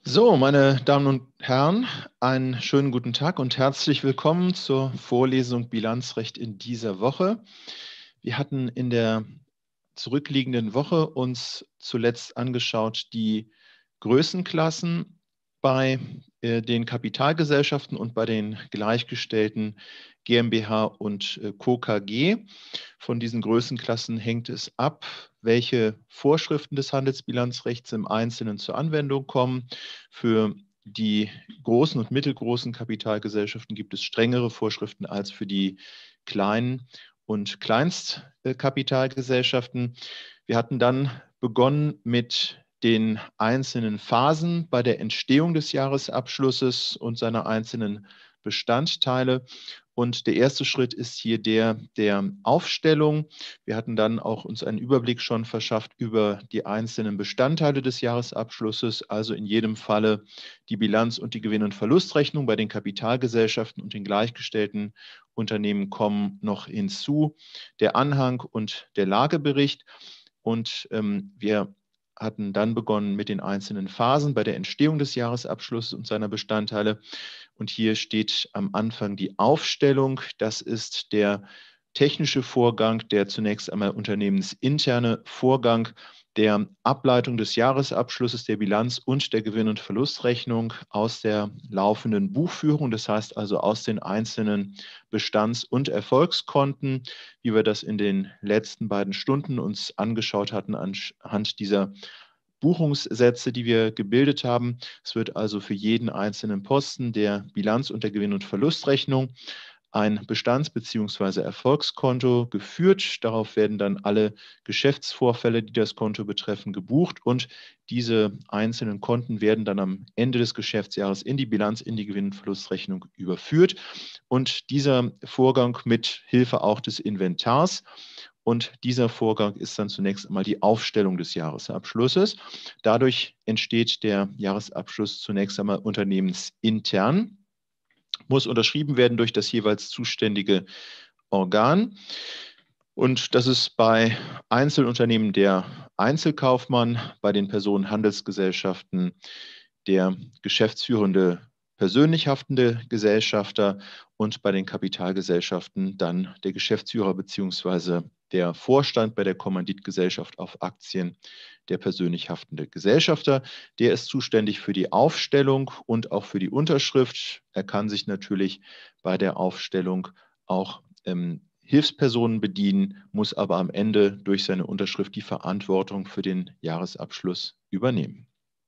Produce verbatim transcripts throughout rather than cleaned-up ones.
So, meine Damen und Herren, einen schönen guten Tag und herzlich willkommen zur Vorlesung Bilanzrecht in dieser Woche. Wir hatten in der zurückliegenden Woche uns zuletzt angeschaut die Größenklassen bei äh, den Kapitalgesellschaften und bei den gleichgestellten GmbH und äh, Co. K G. Von diesen Größenklassen hängt es ab, welche Vorschriften des Handelsbilanzrechts im Einzelnen zur Anwendung kommen. Für die großen und mittelgroßen Kapitalgesellschaften gibt es strengere Vorschriften als für die kleinen und Kleinstkapitalgesellschaften. Wir hatten dann begonnen mit den einzelnen Phasen bei der Entstehung des Jahresabschlusses und seiner einzelnen Bestandteile. Und der erste Schritt ist hier der der Aufstellung. Wir hatten dann auch uns einen Überblick schon verschafft über die einzelnen Bestandteile des Jahresabschlusses, also in jedem Falle die Bilanz und die Gewinn- und Verlustrechnung. Bei den Kapitalgesellschaften und den gleichgestellten Unternehmen kommen noch hinzu der Anhang und der Lagebericht. Und ähm, wir hatten dann begonnen mit den einzelnen Phasen bei der Entstehung des Jahresabschlusses und seiner Bestandteile. Und hier steht am Anfang die Aufstellung. Das ist der technische Vorgang, der zunächst einmal unternehmensinterne Vorgang der Ableitung des Jahresabschlusses, der Bilanz und der Gewinn- und Verlustrechnung aus der laufenden Buchführung, das heißt also aus den einzelnen Bestands- und Erfolgskonten, wie wir das in den letzten beiden Stunden uns angeschaut hatten anhand dieser Buchungssätze, die wir gebildet haben. Es wird also für jeden einzelnen Posten der Bilanz- und der Gewinn- und Verlustrechnung ein Bestands- bzw. Erfolgskonto geführt. Darauf werden dann alle Geschäftsvorfälle, die das Konto betreffen, gebucht und diese einzelnen Konten werden dann am Ende des Geschäftsjahres in die Bilanz, in die Gewinn- und Verlustrechnung überführt. Und dieser Vorgang mit Hilfe auch des Inventars. Und dieser Vorgang ist dann zunächst einmal die Aufstellung des Jahresabschlusses. Dadurch entsteht der Jahresabschluss zunächst einmal unternehmensintern, muss unterschrieben werden durch das jeweils zuständige Organ. Und das ist bei Einzelunternehmen der Einzelkaufmann, bei den Personenhandelsgesellschaften der geschäftsführende persönlich haftende Gesellschafter und bei den Kapitalgesellschaften dann der Geschäftsführer bzw. der Vorstand, bei der Kommanditgesellschaft auf Aktien der persönlich haftende Gesellschafter. Der ist zuständig für die Aufstellung und auch für die Unterschrift. Er kann sich natürlich bei der Aufstellung auch ähm, Hilfspersonen bedienen, muss aber am Ende durch seine Unterschrift die Verantwortung für den Jahresabschluss übernehmen.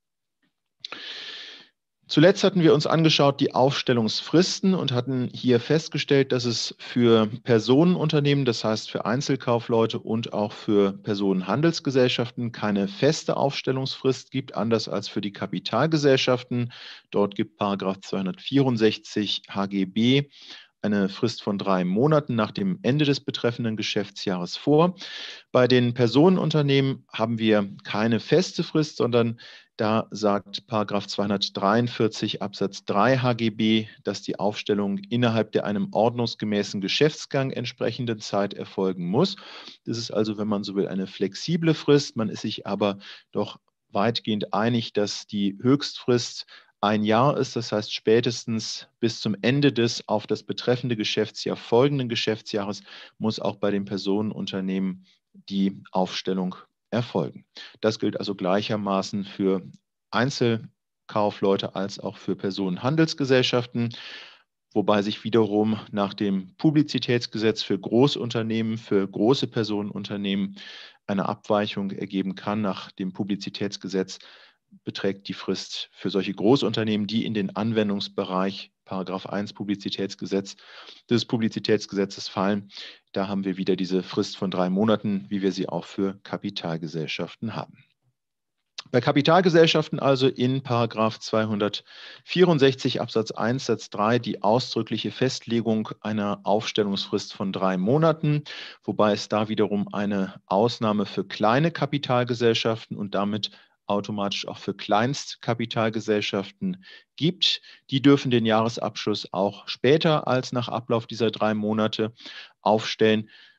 Zuletzt hatten wir uns angeschaut die Aufstellungsfristen und hatten hier festgestellt, dass es für Personenunternehmen, das heißt für Einzelkaufleute und auch für Personenhandelsgesellschaften keine feste Aufstellungsfrist gibt, anders als für die Kapitalgesellschaften. Dort gibt Paragraph zweihundertvierundsechzig H G B eine Frist von drei Monaten nach dem Ende des betreffenden Geschäftsjahres vor. Bei den Personenunternehmen haben wir keine feste Frist, sondern da sagt Paragraph zweihundertdreiundvierzig Absatz drei H G B, dass die Aufstellung innerhalb der einem ordnungsgemäßen Geschäftsgang entsprechenden Zeit erfolgen muss. Das ist also, wenn man so will, eine flexible Frist. Man ist sich aber doch weitgehend einig, dass die Höchstfrist ein Jahr ist, das heißt spätestens bis zum Ende des auf das betreffende Geschäftsjahr folgenden Geschäftsjahres muss auch bei den Personenunternehmen die Aufstellung erfolgen. Das gilt also gleichermaßen für Einzelkaufleute als auch für Personenhandelsgesellschaften, wobei sich wiederum nach dem Publizitätsgesetz für Großunternehmen, für große Personenunternehmen eine Abweichung ergeben kann. Nach dem Publizitätsgesetz beträgt die Frist für solche Großunternehmen, die in den Anwendungsbereich Paragraph eins Publizitätsgesetz des Publizitätsgesetzes fallen. Da haben wir wieder diese Frist von drei Monaten, wie wir sie auch für Kapitalgesellschaften haben. Bei Kapitalgesellschaften also in Paragraph zweihundertvierundsechzig Absatz eins Satz drei die ausdrückliche Festlegung einer Aufstellungsfrist von drei Monaten, wobei es da wiederum eine Ausnahme für kleine Kapitalgesellschaften und damit automatisch auch für Kleinstkapitalgesellschaften gibt. Die dürfen den Jahresabschluss auch später als nach Ablauf dieser drei Monate aufstellen.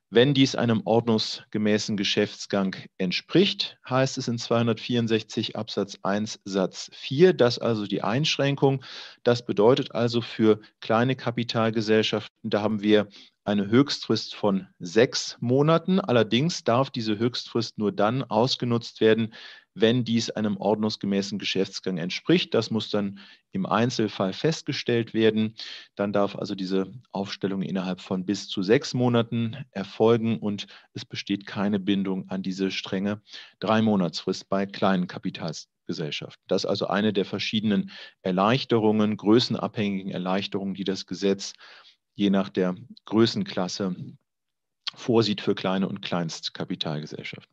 Wenn dies einem ordnungsgemäßen Geschäftsgang entspricht, heißt es in zweihundertvierundsechzig Absatz eins Satz vier, das also die Einschränkung. Das bedeutet also für kleine Kapitalgesellschaften, da haben wir eine Höchstfrist von sechs Monaten. Allerdings darf diese Höchstfrist nur dann ausgenutzt werden, wenn dies einem ordnungsgemäßen Geschäftsgang entspricht. Das muss dann im Einzelfall festgestellt werden. Dann darf also diese Aufstellung innerhalb von bis zu sechs Monaten erfolgen und es besteht keine Bindung an diese strenge Drei-Monatsfrist bei kleinen Kapitalgesellschaften. Das ist also eine der verschiedenen Erleichterungen, größenabhängigen Erleichterungen, die das Gesetz je nach der Größenklasse vorsieht für kleine und Kleinstkapitalgesellschaften.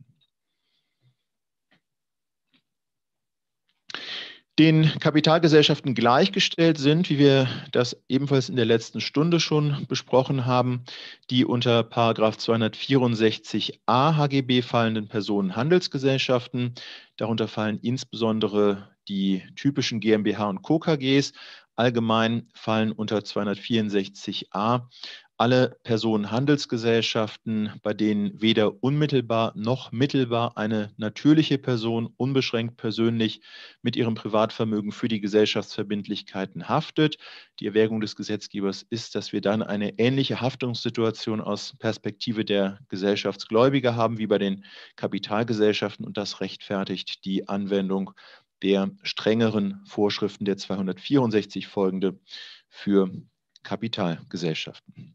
Den Kapitalgesellschaften gleichgestellt sind, wie wir das ebenfalls in der letzten Stunde schon besprochen haben, die unter Paragraph zweihundertvierundsechzig a H G B fallenden Personenhandelsgesellschaften. Darunter fallen insbesondere die typischen GmbH und Co. K Gs. Allgemein fallen unter zweihundertvierundsechzig a alle Personenhandelsgesellschaften, bei denen weder unmittelbar noch mittelbar eine natürliche Person unbeschränkt persönlich mit ihrem Privatvermögen für die Gesellschaftsverbindlichkeiten haftet. Die Erwägung des Gesetzgebers ist, dass wir dann eine ähnliche Haftungssituation aus Perspektive der Gesellschaftsgläubiger haben wie bei den Kapitalgesellschaften und das rechtfertigt die Anwendung der strengeren Vorschriften der zweihundertvierundsechzig folgende für Kapitalgesellschaften.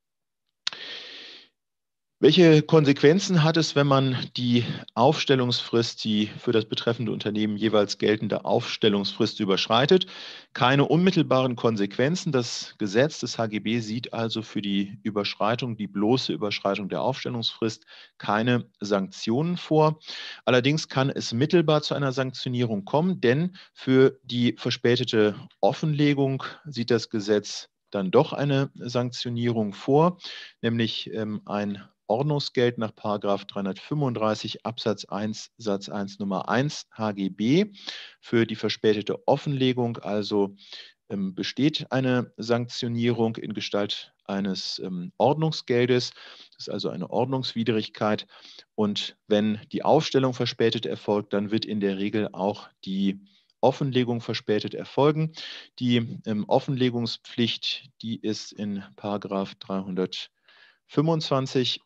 Welche Konsequenzen hat es, wenn man die Aufstellungsfrist, die für das betreffende Unternehmen jeweils geltende Aufstellungsfrist überschreitet? Keine unmittelbaren Konsequenzen. Das Gesetz des H G B sieht also für die Überschreitung, die bloße Überschreitung der Aufstellungsfrist keine Sanktionen vor. Allerdings kann es mittelbar zu einer Sanktionierung kommen, denn für die verspätete Offenlegung sieht das Gesetz dann doch eine Sanktionierung vor, nämlich ähm, ein Ordnungsgeld nach Paragraph dreihundertfünfunddreißig Absatz eins Satz eins Nummer eins H G B für die verspätete Offenlegung. Also ähm, besteht eine Sanktionierung in Gestalt eines ähm, Ordnungsgeldes. Das ist also eine Ordnungswidrigkeit. Und wenn die Aufstellung verspätet erfolgt, dann wird in der Regel auch die Offenlegung verspätet erfolgen. Die ähm, Offenlegungspflicht, die ist in Paragraph dreihundertfünfundzwanzig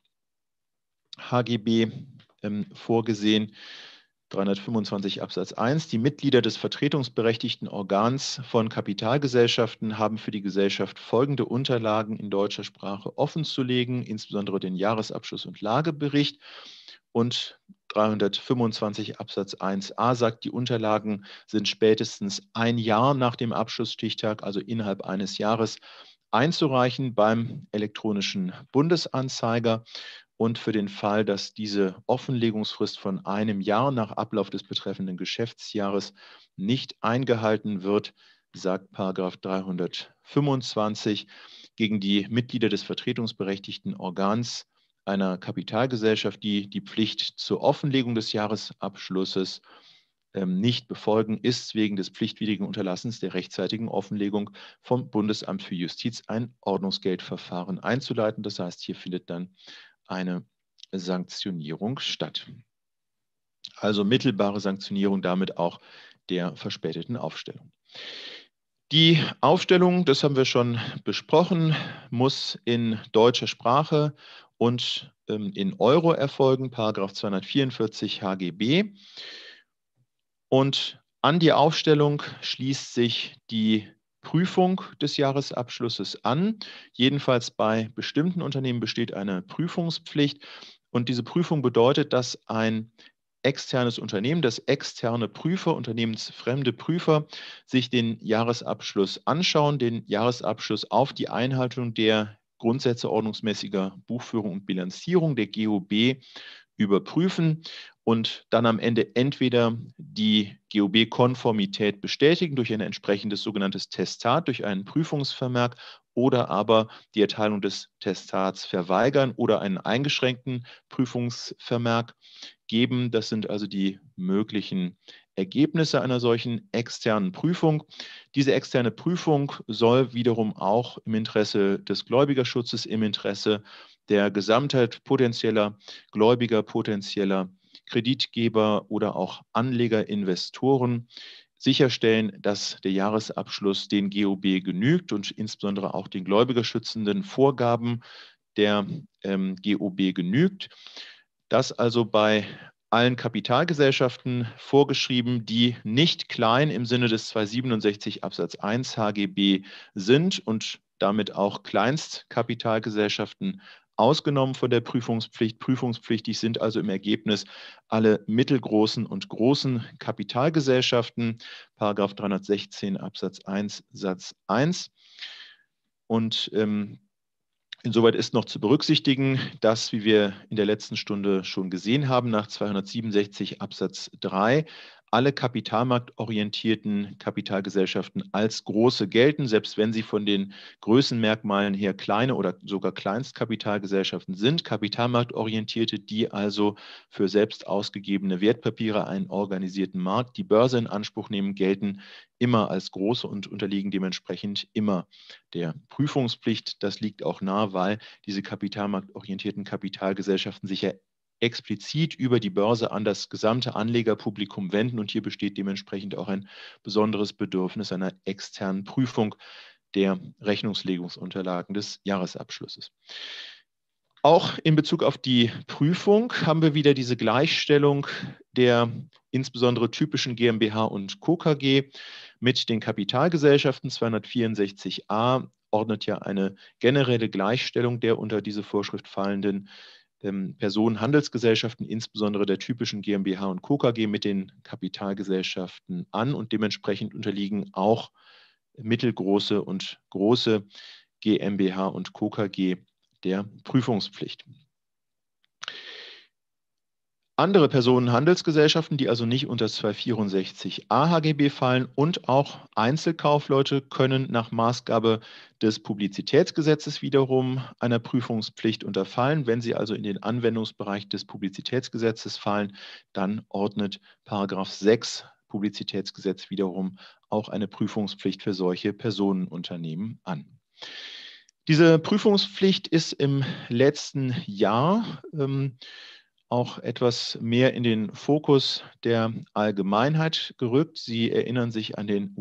H G B ähm, vorgesehen. dreihundertfünfundzwanzig Absatz eins. Die Mitglieder des vertretungsberechtigten Organs von Kapitalgesellschaften haben für die Gesellschaft folgende Unterlagen in deutscher Sprache offenzulegen, insbesondere den Jahresabschluss und Lagebericht. Und dreihundertfünfundzwanzig Absatz eins a sagt, die Unterlagen sind spätestens ein Jahr nach dem Abschlussstichtag, also innerhalb eines Jahres, einzureichen beim elektronischen Bundesanzeiger. Und für den Fall, dass diese Offenlegungsfrist von einem Jahr nach Ablauf des betreffenden Geschäftsjahres nicht eingehalten wird, sagt Paragraph dreihundertfünfundzwanzig gegen die Mitglieder des vertretungsberechtigten Organs einer Kapitalgesellschaft, die die Pflicht zur Offenlegung des Jahresabschlusses ähm, nicht befolgen, ist wegen des pflichtwidrigen Unterlassens der rechtzeitigen Offenlegung vom Bundesamt für Justiz ein Ordnungsgeldverfahren einzuleiten. Das heißt, hier findet dann eine Sanktionierung statt. Also mittelbare Sanktionierung, damit auch der verspäteten Aufstellung. Die Aufstellung, das haben wir schon besprochen, muss in deutscher Sprache und ähm, in Euro erfolgen, Paragraph zweihundertvierundvierzig H G B. Und an die Aufstellung schließt sich die Prüfung des Jahresabschlusses an. Jedenfalls bei bestimmten Unternehmen besteht eine Prüfungspflicht. Und diese Prüfung bedeutet, dass ein externes Unternehmen, das externe Prüfer, unternehmensfremde Prüfer, sich den Jahresabschluss anschauen, den Jahresabschluss auf die Einhaltung der Grundsätze ordnungsmäßiger Buchführung und Bilanzierung, der G O B, überprüfen und dann am Ende entweder die G O B-Konformität bestätigen durch ein entsprechendes sogenanntes Testat, durch einen Prüfungsvermerk oder aber die Erteilung des Testats verweigern oder einen eingeschränkten Prüfungsvermerk geben. Das sind also die möglichen Ergebnisse einer solchen externen Prüfung. Diese externe Prüfung soll wiederum auch im Interesse des Gläubigerschutzes, im Interesse der Gesamtheit potenzieller Gläubiger, potenzieller Kreditgeber oder auch Anleger, Investoren sicherstellen, dass der Jahresabschluss den G O B genügt und insbesondere auch den gläubigerschützenden Vorgaben der ähm, G O B genügt. Das also bei allen Kapitalgesellschaften vorgeschrieben, die nicht klein im Sinne des zweihundertsiebenundsechzig Absatz eins H G B sind und damit auch Kleinstkapitalgesellschaften ausgenommen von der Prüfungspflicht. Prüfungspflichtig sind also im Ergebnis alle mittelgroßen und großen Kapitalgesellschaften, Paragraph dreihundertsechzehn Absatz eins Satz eins. Und ähm, insoweit ist noch zu berücksichtigen, dass, wie wir in der letzten Stunde schon gesehen haben, nach zweihundertsiebenundsechzig Absatz drei alle kapitalmarktorientierten Kapitalgesellschaften als große gelten, selbst wenn sie von den Größenmerkmalen her kleine oder sogar Kleinstkapitalgesellschaften sind. Kapitalmarktorientierte, die also für selbst ausgegebene Wertpapiere einen organisierten Markt, die Börse in Anspruch nehmen, gelten immer als große und unterliegen dementsprechend immer der Prüfungspflicht. Das liegt auch nahe, weil diese kapitalmarktorientierten Kapitalgesellschaften sich ja explizit über die Börse an das gesamte Anlegerpublikum wenden und hier besteht dementsprechend auch ein besonderes Bedürfnis einer externen Prüfung der Rechnungslegungsunterlagen des Jahresabschlusses. Auch in Bezug auf die Prüfung haben wir wieder diese Gleichstellung der insbesondere typischen GmbH und Co. K G mit den Kapitalgesellschaften. zweihundertvierundsechzig a ordnet ja eine generelle Gleichstellung der unter diese Vorschrift fallenden ähm, Personenhandelsgesellschaften, insbesondere der typischen GmbH und Co. K G mit den Kapitalgesellschaften an und dementsprechend unterliegen auch mittelgroße und große GmbH und Co. K G der Prüfungspflicht. Andere Personenhandelsgesellschaften, die also nicht unter zweihundertvierundsechzig a H G B fallen und auch Einzelkaufleute können nach Maßgabe des Publizitätsgesetzes wiederum einer Prüfungspflicht unterfallen. Wenn sie also in den Anwendungsbereich des Publizitätsgesetzes fallen, dann ordnet Paragraph sechs Publizitätsgesetz wiederum auch eine Prüfungspflicht für solche Personenunternehmen an. Diese Prüfungspflicht ist im letzten Jahr ähm, auch etwas mehr in den Fokus der Allgemeinheit gerückt. Sie erinnern sich an den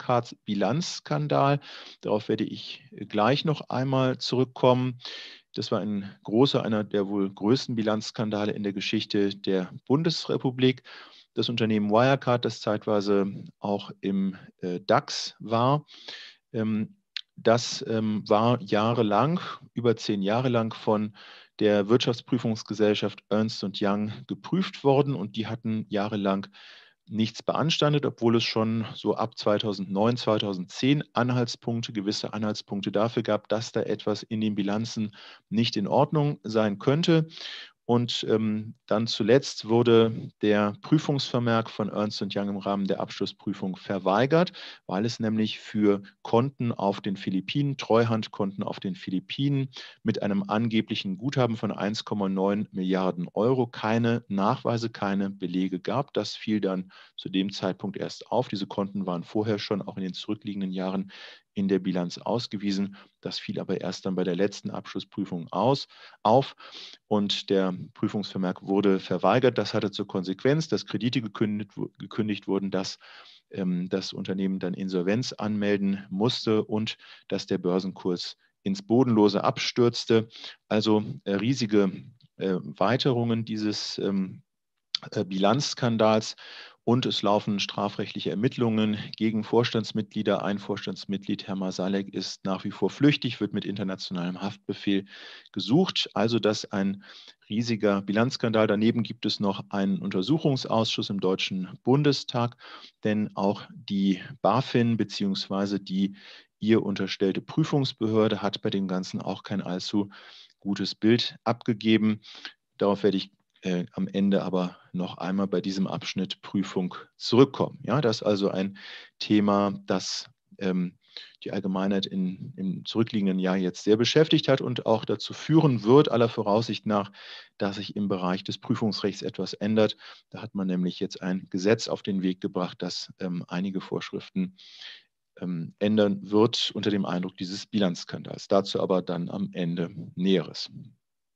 Wirecard-Bilanzskandal. Darauf werde ich gleich noch einmal zurückkommen. Das war ein großer, einer der wohl größten Bilanzskandale in der Geschichte der Bundesrepublik. Das Unternehmen Wirecard, das zeitweise auch im äh, DAX war, ähm, das ähm, war jahrelang, über zehn Jahre lang von der Wirtschaftsprüfungsgesellschaft Ernst und Young geprüft worden und die hatten jahrelang nichts beanstandet, obwohl es schon so ab zweitausendneun, zweitausendzehn Anhaltspunkte, gewisse Anhaltspunkte dafür gab, dass da etwas in den Bilanzen nicht in Ordnung sein könnte. Und ähm, dann zuletzt wurde der Prüfungsvermerk von Ernst und Young im Rahmen der Abschlussprüfung verweigert, weil es nämlich für Konten auf den Philippinen, Treuhandkonten auf den Philippinen mit einem angeblichen Guthaben von eins Komma neun Milliarden Euro keine Nachweise, keine Belege gab. Das fiel dann zu dem Zeitpunkt erst auf. Diese Konten waren vorher schon auch in den zurückliegenden Jahren in der Bilanz ausgewiesen. Das fiel aber erst dann bei der letzten Abschlussprüfung aus, auf und der Prüfungsvermerk wurde verweigert. Das hatte zur Konsequenz, dass Kredite gekündigt, gekündigt wurden, dass ähm, das Unternehmen dann Insolvenz anmelden musste und dass der Börsenkurs ins Bodenlose abstürzte. Also äh, riesige äh, Weiterungen dieses ähm, äh, Bilanzskandals. Und es laufen strafrechtliche Ermittlungen gegen Vorstandsmitglieder. Ein Vorstandsmitglied, Herr Masalek, ist nach wie vor flüchtig, wird mit internationalem Haftbefehl gesucht. Also das ist ein riesiger Bilanzskandal. Daneben gibt es noch einen Untersuchungsausschuss im Deutschen Bundestag, denn auch die BaFin bzw. die ihr unterstellte Prüfungsbehörde hat bei dem Ganzen auch kein allzu gutes Bild abgegeben. Darauf werde ich Äh, am Ende aber noch einmal bei diesem Abschnitt Prüfung zurückkommen. Ja, das ist also ein Thema, das ähm, die Allgemeinheit in, im zurückliegenden Jahr jetzt sehr beschäftigt hat und auch dazu führen wird, aller Voraussicht nach, dass sich im Bereich des Prüfungsrechts etwas ändert. Da hat man nämlich jetzt ein Gesetz auf den Weg gebracht, das ähm, einige Vorschriften ähm, ändern wird unter dem Eindruck dieses Bilanzskandals. Dazu aber dann am Ende Näheres.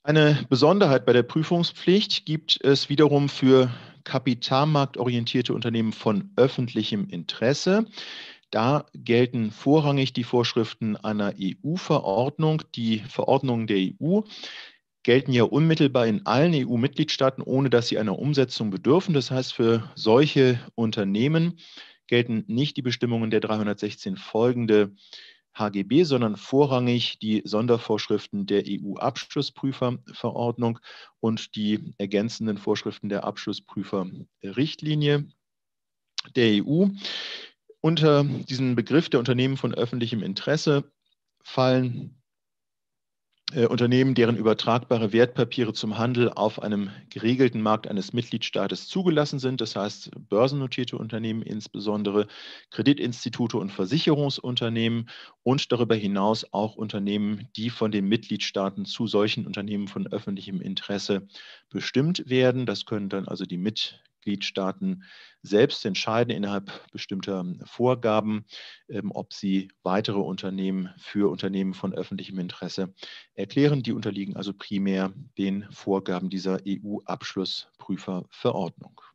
Eine Besonderheit bei der Prüfungspflicht gibt es wiederum für kapitalmarktorientierte Unternehmen von öffentlichem Interesse. Da gelten vorrangig die Vorschriften einer E U-Verordnung. Die Verordnungen der E U gelten ja unmittelbar in allen E U-Mitgliedstaaten, ohne dass sie einer Umsetzung bedürfen. Das heißt, für solche Unternehmen gelten nicht die Bestimmungen der dreihundertsechzehn folgende H G B, sondern vorrangig die Sondervorschriften der E U-Abschlussprüferverordnung und die ergänzenden Vorschriften der Abschlussprüferrichtlinie der E U. Unter diesen Begriff der Unternehmen von öffentlichem Interesse fallen Äh, Unternehmen, deren übertragbare Wertpapiere zum Handel auf einem geregelten Markt eines Mitgliedstaates zugelassen sind, das heißt börsennotierte Unternehmen, insbesondere Kreditinstitute und Versicherungsunternehmen und darüber hinaus auch Unternehmen, die von den Mitgliedstaaten zu solchen Unternehmen von öffentlichem Interesse bestimmt werden. Das können dann also die Mitgliedstaaten selbst entscheiden innerhalb bestimmter Vorgaben, ähm, ob sie weitere Unternehmen für Unternehmen von öffentlichem Interesse erklären. Die unterliegen also primär den Vorgaben dieser E U-Abschlussprüferverordnung.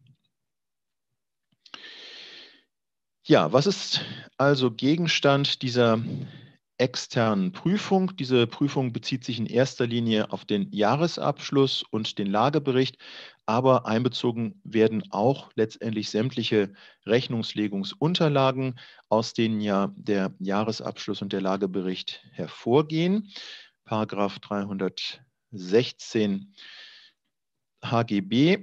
Ja, was ist also Gegenstand dieser externen Prüfung? Diese Prüfung bezieht sich in erster Linie auf den Jahresabschluss und den Lagebericht, aber einbezogen werden auch letztendlich sämtliche Rechnungslegungsunterlagen, aus denen ja der Jahresabschluss und der Lagebericht hervorgehen. Paragraph dreihundertsechzehn H G B.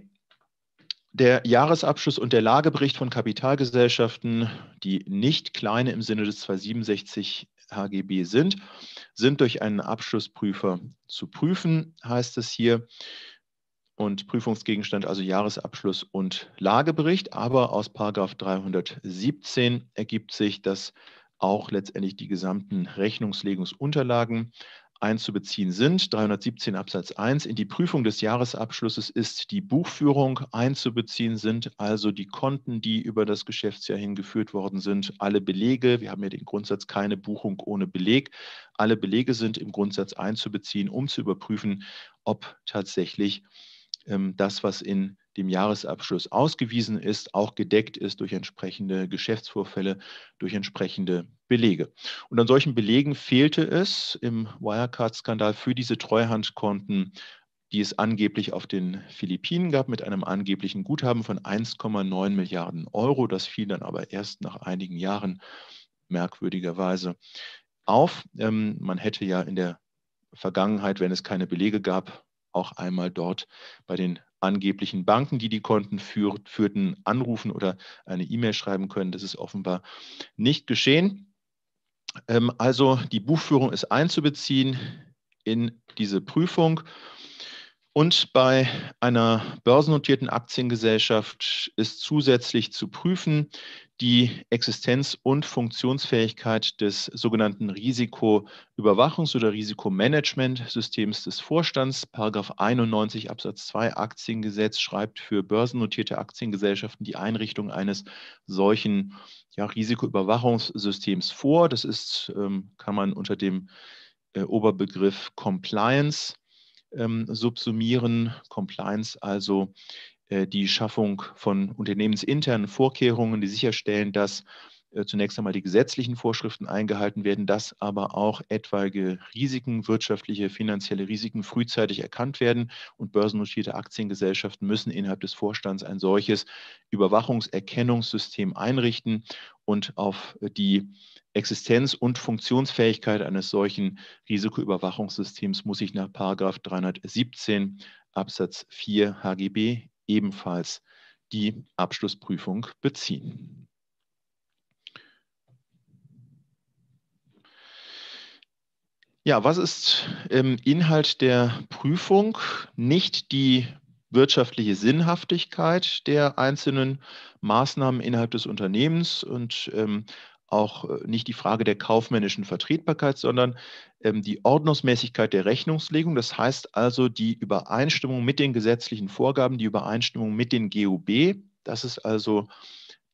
Der Jahresabschluss und der Lagebericht von Kapitalgesellschaften, die nicht kleine im Sinne des zweihundertsiebenundsechzig H G B sind, sind durch einen Abschlussprüfer zu prüfen, heißt es hier. Und Prüfungsgegenstand also Jahresabschluss und Lagebericht. Aber aus Paragraph dreihundertsiebzehn ergibt sich, dass auch letztendlich die gesamten Rechnungslegungsunterlagen einzubeziehen sind. dreihundertsiebzehn Absatz eins. In die Prüfung des Jahresabschlusses ist die Buchführung einzubeziehen, sind also die Konten, die über das Geschäftsjahr hingeführt worden sind, alle Belege. Wir haben ja den Grundsatz keine Buchung ohne Beleg. Alle Belege sind im Grundsatz einzubeziehen, um zu überprüfen, ob tatsächlich ähm, das, was in dem Jahresabschluss ausgewiesen ist, auch gedeckt ist durch entsprechende Geschäftsvorfälle, durch entsprechende Belege. Und an solchen Belegen fehlte es im Wirecard-Skandal für diese Treuhandkonten, die es angeblich auf den Philippinen gab, mit einem angeblichen Guthaben von eins Komma neun Milliarden Euro. Das fiel dann aber erst nach einigen Jahren merkwürdigerweise auf. Ähm, man hätte ja in der Vergangenheit, wenn es keine Belege gab, auch einmal dort bei den angeblichen Banken, die die Konten führ führten, anrufen oder eine E-Mail schreiben können. Das ist offenbar nicht geschehen. Ähm, also die Buchführung ist einzubeziehen in diese Prüfung. Und bei einer börsennotierten Aktiengesellschaft ist zusätzlich zu prüfen die Existenz und Funktionsfähigkeit des sogenannten Risikoüberwachungs- oder Risikomanagementsystems des Vorstands. Paragraph einundneunzig Absatz zwei Aktiengesetz schreibt für börsennotierte Aktiengesellschaften die Einrichtung eines solchen ja, Risikoüberwachungssystems vor. Das ist, ähm, kann man unter dem äh, Oberbegriff Compliance ähm, subsumieren. Compliance also äh, die Schaffung von unternehmensinternen Vorkehrungen, die sicherstellen, dass äh, zunächst einmal die gesetzlichen Vorschriften eingehalten werden, dass aber auch etwaige Risiken, wirtschaftliche, finanzielle Risiken frühzeitig erkannt werden. Und börsennotierte Aktiengesellschaften müssen innerhalb des Vorstands ein solches Überwachungserkennungssystem einrichten und auf die Existenz und Funktionsfähigkeit eines solchen Risikoüberwachungssystems muss sich nach Paragraph dreihundertsiebzehn Absatz vier H G B ebenfalls die Abschlussprüfung beziehen. Ja, was ist ähm, Inhalt der Prüfung? Nicht die wirtschaftliche Sinnhaftigkeit der einzelnen Maßnahmen innerhalb des Unternehmens und ähm, auch nicht die Frage der kaufmännischen Vertretbarkeit, sondern ähm, die Ordnungsmäßigkeit der Rechnungslegung. Das heißt also die Übereinstimmung mit den gesetzlichen Vorgaben, die Übereinstimmung mit den G U B. Das ist also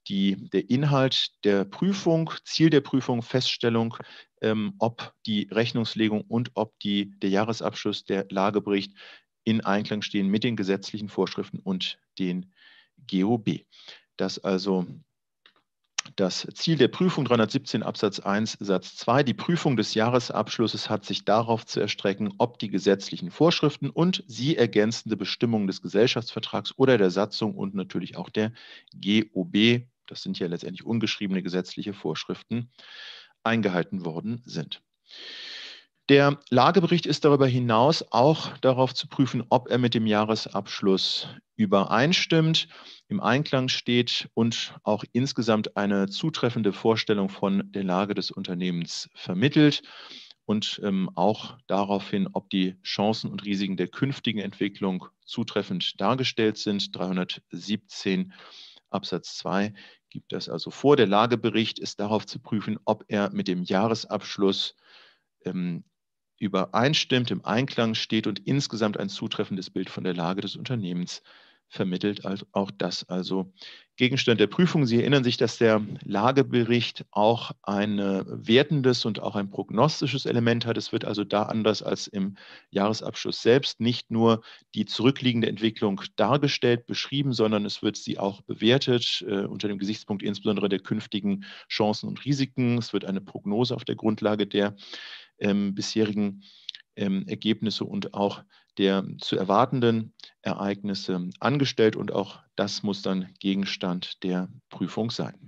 die, der Inhalt der Prüfung, Ziel der Prüfung, Feststellung, ähm, ob die Rechnungslegung und ob die, der Jahresabschluss, der Lagebericht in Einklang stehen mit den gesetzlichen Vorschriften und den G O B. Das also das Ziel der Prüfung dreihundertsiebzehn Absatz eins Satz zwei. Die Prüfung des Jahresabschlusses hat sich darauf zu erstrecken, ob die gesetzlichen Vorschriften und sie ergänzende Bestimmungen des Gesellschaftsvertrags oder der Satzung und natürlich auch der G O B, das sind ja letztendlich ungeschriebene gesetzliche Vorschriften, eingehalten worden sind. Der Lagebericht ist darüber hinaus auch darauf zu prüfen, ob er mit dem Jahresabschluss übereinstimmt, im Einklang steht und auch insgesamt eine zutreffende Vorstellung von der Lage des Unternehmens vermittelt und ähm, auch daraufhin, ob die Chancen und Risiken der künftigen Entwicklung zutreffend dargestellt sind. dreihundertsiebzehn Absatz zwei gibt das also vor. Der Lagebericht ist darauf zu prüfen, ob er mit dem Jahresabschluss ähm, übereinstimmt, im Einklang steht und insgesamt ein zutreffendes Bild von der Lage des Unternehmens vermittelt. Also auch das also Gegenstand der Prüfung. Sie erinnern sich, dass der Lagebericht auch ein wertendes und auch ein prognostisches Element hat. Es wird also da anders als im Jahresabschluss selbst nicht nur die zurückliegende Entwicklung dargestellt, beschrieben, sondern es wird sie auch bewertet äh, unter dem Gesichtspunkt insbesondere der künftigen Chancen und Risiken. Es wird eine Prognose auf der Grundlage der ähm, bisherigen ähm, Ergebnisse und auch der zu erwartenden Ereignisse angestellt und auch das muss dann Gegenstand der Prüfung sein.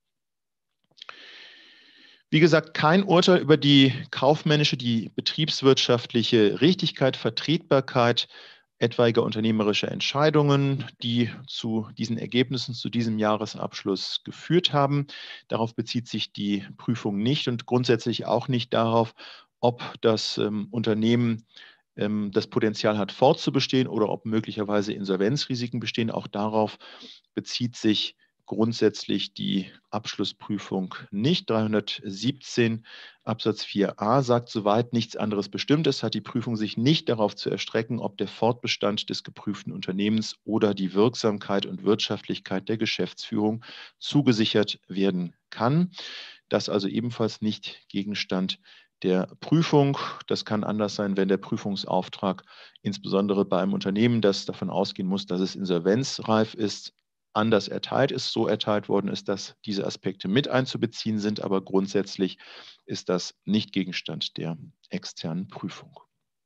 Wie gesagt, kein Urteil über die kaufmännische, die betriebswirtschaftliche Richtigkeit, Vertretbarkeit etwaiger unternehmerischer Entscheidungen, die zu diesen Ergebnissen, zu diesem Jahresabschluss geführt haben. Darauf bezieht sich die Prüfung nicht und grundsätzlich auch nicht darauf, ob das ähm, Unternehmen ähm, das Potenzial hat, fortzubestehen oder ob möglicherweise Insolvenzrisiken bestehen. Auch darauf bezieht sich grundsätzlich die Abschlussprüfung nicht. dreihundertsiebzehn Absatz vier a sagt, soweit nichts anderes bestimmt ist, hat die Prüfung sich nicht darauf zu erstrecken, ob der Fortbestand des geprüften Unternehmens oder die Wirksamkeit und Wirtschaftlichkeit der Geschäftsführung zugesichert werden kann. Das also ebenfalls nicht Gegenstand der Prüfung. Das kann anders sein, wenn der Prüfungsauftrag insbesondere bei einem Unternehmen, das davon ausgehen muss, dass es insolvenzreif ist, anders erteilt ist, so erteilt worden ist, dass diese Aspekte mit einzubeziehen sind, aber grundsätzlich ist das nicht Gegenstand der externen Prüfung.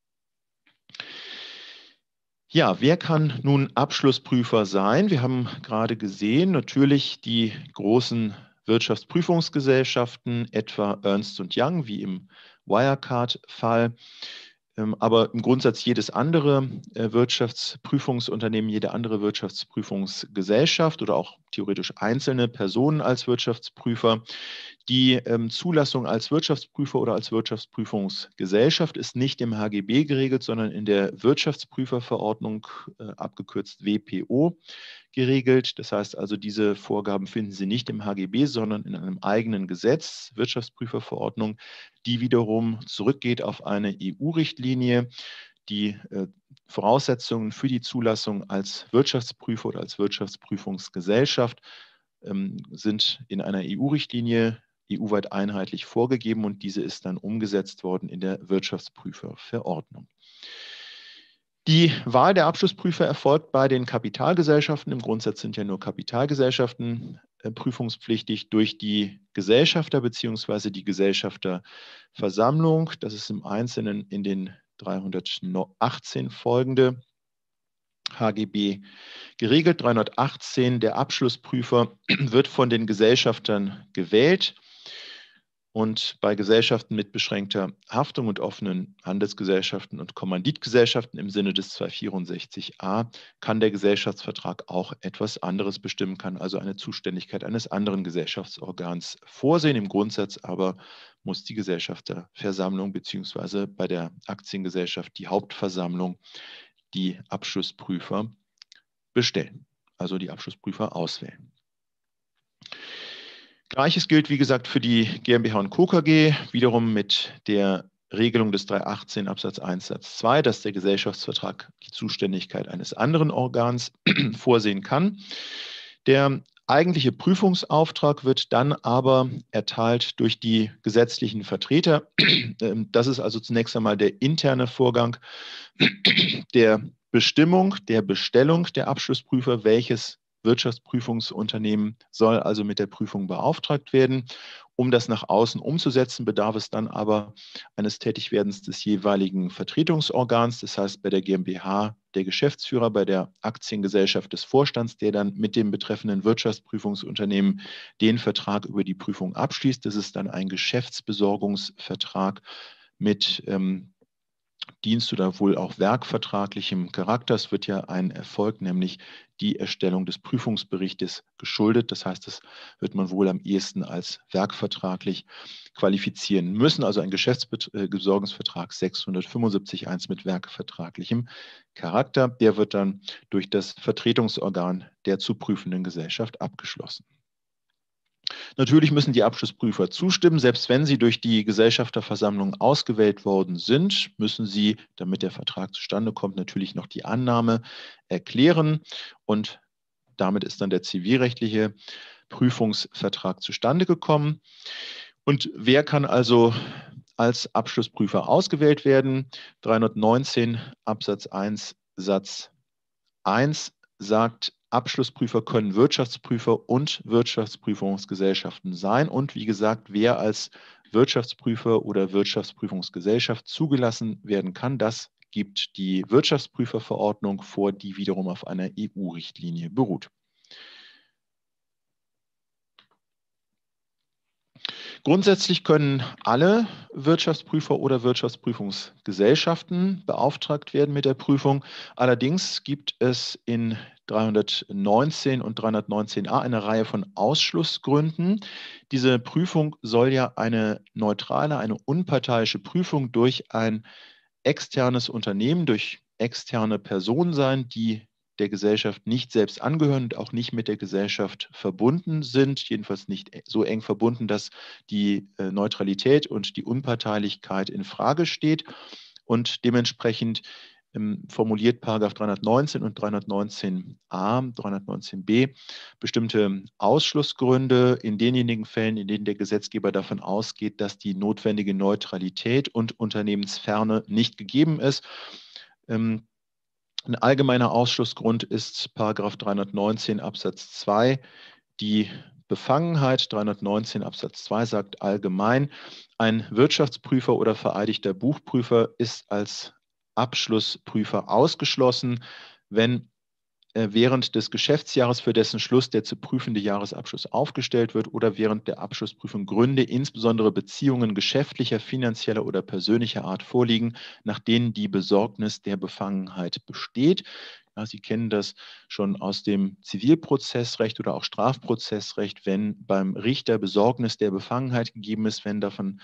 Ja, wer kann nun Abschlussprüfer sein? Wir haben gerade gesehen, natürlich die großen Wirtschaftsprüfungsgesellschaften, etwa Ernst und Young, wie im Wirecard-Fall. Aber im Grundsatz jedes andere Wirtschaftsprüfungsunternehmen, jede andere Wirtschaftsprüfungsgesellschaft oder auch theoretisch einzelne Personen als Wirtschaftsprüfer. Die ähm, Zulassung als Wirtschaftsprüfer oder als Wirtschaftsprüfungsgesellschaft ist nicht im H G B geregelt, sondern in der Wirtschaftsprüferverordnung, äh, abgekürzt W P O, geregelt. Das heißt also, diese Vorgaben finden Sie nicht im H G B, sondern in einem eigenen Gesetz, Wirtschaftsprüferverordnung, die wiederum zurückgeht auf eine E U-Richtlinie, die äh, Voraussetzungen für die Zulassung als Wirtschaftsprüfer oder als Wirtschaftsprüfungsgesellschaft ähm, sind in einer E U-Richtlinie E U-weit einheitlich vorgegeben und diese ist dann umgesetzt worden in der Wirtschaftsprüferverordnung. Die Wahl der Abschlussprüfer erfolgt bei den Kapitalgesellschaften. Im Grundsatz sind ja nur Kapitalgesellschaften äh, prüfungspflichtig durch die Gesellschafter bzw. die Gesellschafterversammlung. Das ist im Einzelnen in den dreihundertachtzehn folgende H G B geregelt. dreihundertachtzehn, der Abschlussprüfer wird von den Gesellschaftern gewählt. Und bei Gesellschaften mit beschränkter Haftung und offenen Handelsgesellschaften und Kommanditgesellschaften im Sinne des zweihundertvierundsechzig a kann der Gesellschaftsvertrag auch etwas anderes bestimmen, kann also eine Zuständigkeit eines anderen Gesellschaftsorgans vorsehen. Im Grundsatz aber muss die Gesellschafterversammlung bzw. bei der Aktiengesellschaft die Hauptversammlung die Abschlussprüfer bestellen, also die Abschlussprüfer auswählen. Gleiches gilt, wie gesagt, für die GmbH und Co. K G, wiederum mit der Regelung des dreihundertachtzehn Absatz eins Satz zwei, dass der Gesellschaftsvertrag die Zuständigkeit eines anderen Organs vorsehen kann. Der eigentliche Prüfungsauftrag wird dann aber erteilt durch die gesetzlichen Vertreter. Das ist also zunächst einmal der interne Vorgang der Bestimmung, der Bestellung der Abschlussprüfer, welches Wirtschaftsprüfungsunternehmen soll also mit der Prüfung beauftragt werden. Um das nach außen umzusetzen, bedarf es dann aber eines Tätigwerdens des jeweiligen Vertretungsorgans, das heißt bei der GmbH der Geschäftsführer, bei der Aktiengesellschaft des Vorstands, der dann mit dem betreffenden Wirtschaftsprüfungsunternehmen den Vertrag über die Prüfung abschließt. Das ist dann ein Geschäftsbesorgungsvertrag mit ähm, Dienst- oder wohl auch werkvertraglichem Charakter. Es wird ja ein Erfolg, nämlich die Erstellung des Prüfungsberichtes geschuldet. Das heißt, das wird man wohl am ehesten als werkvertraglich qualifizieren müssen. Also ein Geschäftsbesorgungsvertrag sechshundertfünfundsiebzig Punkt eins mit werkvertraglichem Charakter. Der wird dann durch das Vertretungsorgan der zu prüfenden Gesellschaft abgeschlossen. Natürlich müssen die Abschlussprüfer zustimmen. Selbst wenn sie durch die Gesellschafterversammlung ausgewählt worden sind, müssen sie, damit der Vertrag zustande kommt, natürlich noch die Annahme erklären. Und damit ist dann der zivilrechtliche Prüfungsvertrag zustande gekommen. Und wer kann also als Abschlussprüfer ausgewählt werden? dreihundertneunzehn Absatz eins Satz eins sagt, Abschlussprüfer können Wirtschaftsprüfer und Wirtschaftsprüfungsgesellschaften sein. Und wie gesagt, wer als Wirtschaftsprüfer oder Wirtschaftsprüfungsgesellschaft zugelassen werden kann, das gibt die Wirtschaftsprüferverordnung vor, die wiederum auf einer E U-Richtlinie beruht. Grundsätzlich können alle Wirtschaftsprüfer oder Wirtschaftsprüfungsgesellschaften beauftragt werden mit der Prüfung. Allerdings gibt es in dreihundertneunzehn und dreihundertneunzehn a eine Reihe von Ausschlussgründen. Diese Prüfung soll ja eine neutrale, eine unparteiische Prüfung durch ein externes Unternehmen, durch externe Personen sein, die der Gesellschaft nicht selbst angehören und auch nicht mit der Gesellschaft verbunden sind, jedenfalls nicht so eng verbunden, dass die Neutralität und die Unparteilichkeit in Frage steht. Und dementsprechend ähm, formuliert Paragraph dreihundertneunzehn und dreihundertneunzehn a, dreihundertneunzehn b bestimmte Ausschlussgründe in denjenigen Fällen, in denen der Gesetzgeber davon ausgeht, dass die notwendige Neutralität und Unternehmensferne nicht gegeben ist. Ähm, Ein allgemeiner Ausschlussgrund ist Paragraph dreihundertneunzehn Absatz zwei. Die Befangenheit, dreihundertneunzehn Absatz zwei sagt allgemein, ein Wirtschaftsprüfer oder vereidigter Buchprüfer ist als Abschlussprüfer ausgeschlossen, wenn während des Geschäftsjahres, für dessen Schluss der zu prüfende Jahresabschluss aufgestellt wird, oder während der Abschlussprüfung Gründe, insbesondere Beziehungen geschäftlicher, finanzieller oder persönlicher Art vorliegen, nach denen die Besorgnis der Befangenheit besteht. Ja, Sie kennen das schon aus dem Zivilprozessrecht oder auch Strafprozessrecht, wenn beim Richter Besorgnis der Befangenheit gegeben ist, wenn davon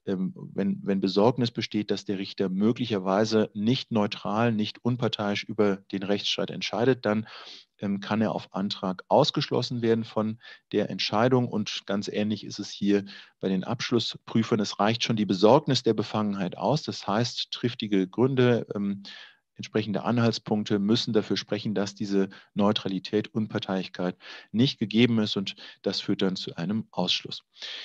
Wenn, wenn Besorgnis besteht, dass der Richter möglicherweise nicht neutral, nicht unparteiisch über den Rechtsstreit entscheidet, dann ähm, kann er auf Antrag ausgeschlossen werden von der Entscheidung. Und ganz ähnlich ist es hier bei den Abschlussprüfern. Es reicht schon die Besorgnis der Befangenheit aus. Das heißt, triftige Gründe, ähm, entsprechende Anhaltspunkte müssen dafür sprechen, dass diese Neutralität, Unparteilichkeit nicht gegeben ist. Und das führt dann zu einem Ausschluss.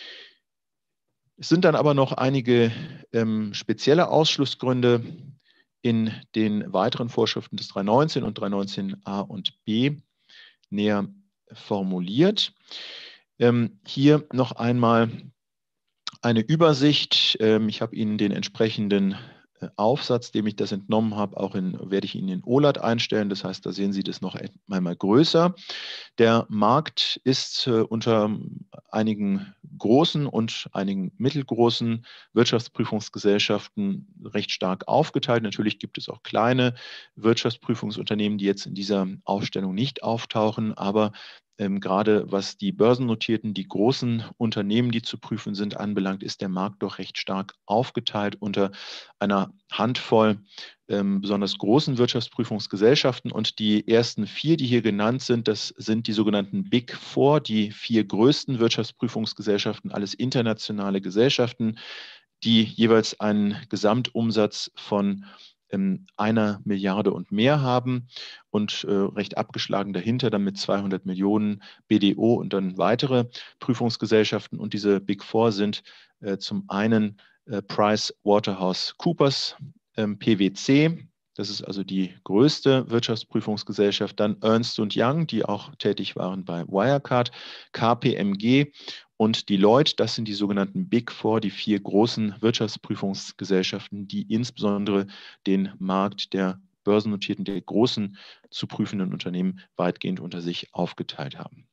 Es sind dann aber noch einige ähm, spezielle Ausschlussgründe in den weiteren Vorschriften des dreihundertneunzehn und dreihundertneunzehn a und b näher formuliert. Ähm, hier noch einmal eine Übersicht. Ähm, ich habe Ihnen den entsprechenden Aufsatz, dem ich das entnommen habe, auch in, werde ich Ihnen in O L A T einstellen. Das heißt, da sehen Sie das noch einmal größer. Der Markt ist äh, unter einigen großen und einigen mittelgroßen Wirtschaftsprüfungsgesellschaften recht stark aufgeteilt. Natürlich gibt es auch kleine Wirtschaftsprüfungsunternehmen, die jetzt in dieser Aufstellung nicht auftauchen, aber Ähm, gerade was die börsennotierten, die großen Unternehmen, die zu prüfen sind, anbelangt, ist der Markt doch recht stark aufgeteilt unter einer Handvoll ähm, besonders großen Wirtschaftsprüfungsgesellschaften. Und die ersten vier, die hier genannt sind, das sind die sogenannten Big Four, die vier größten Wirtschaftsprüfungsgesellschaften, alles internationale Gesellschaften, die jeweils einen Gesamtumsatz von ähm, einer Milliarde und mehr haben und äh, recht abgeschlagen dahinter dann mit zweihundert Millionen B D O und dann weitere Prüfungsgesellschaften. Und diese Big Four sind äh, zum einen äh, PricewaterhouseCoopers, ähm, P W C. Das ist also die größte Wirtschaftsprüfungsgesellschaft. Dann Ernst und Young, die auch tätig waren bei Wirecard, K P M G und Deloitte. Das sind die sogenannten Big Four, die vier großen Wirtschaftsprüfungsgesellschaften, die insbesondere den Markt der börsennotierten, der großen zu prüfenden Unternehmen weitgehend unter sich aufgeteilt haben.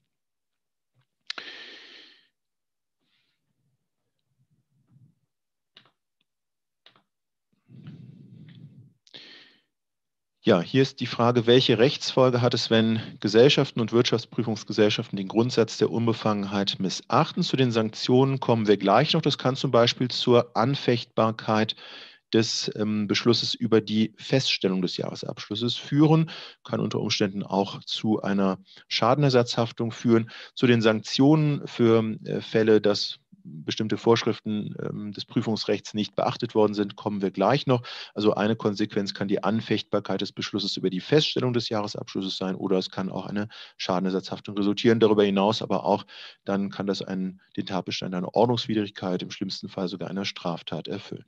Ja, hier ist die Frage, welche Rechtsfolge hat es, wenn Gesellschaften und Wirtschaftsprüfungsgesellschaften den Grundsatz der Unbefangenheit missachten? Zu den Sanktionen kommen wir gleich noch. Das kann zum Beispiel zur Anfechtbarkeit des ähm, Beschlusses über die Feststellung des Jahresabschlusses führen, kann unter Umständen auch zu einer Schadenersatzhaftung führen. Zu den Sanktionen für äh, Fälle, dass bestimmte Vorschriften ähm, des Prüfungsrechts nicht beachtet worden sind, kommen wir gleich noch. Also eine Konsequenz kann die Anfechtbarkeit des Beschlusses über die Feststellung des Jahresabschlusses sein oder es kann auch eine Schadenersatzhaftung resultieren. Darüber hinaus aber auch, dann kann das einen, den Tatbestand einer Ordnungswidrigkeit, im schlimmsten Fall sogar einer Straftat erfüllen.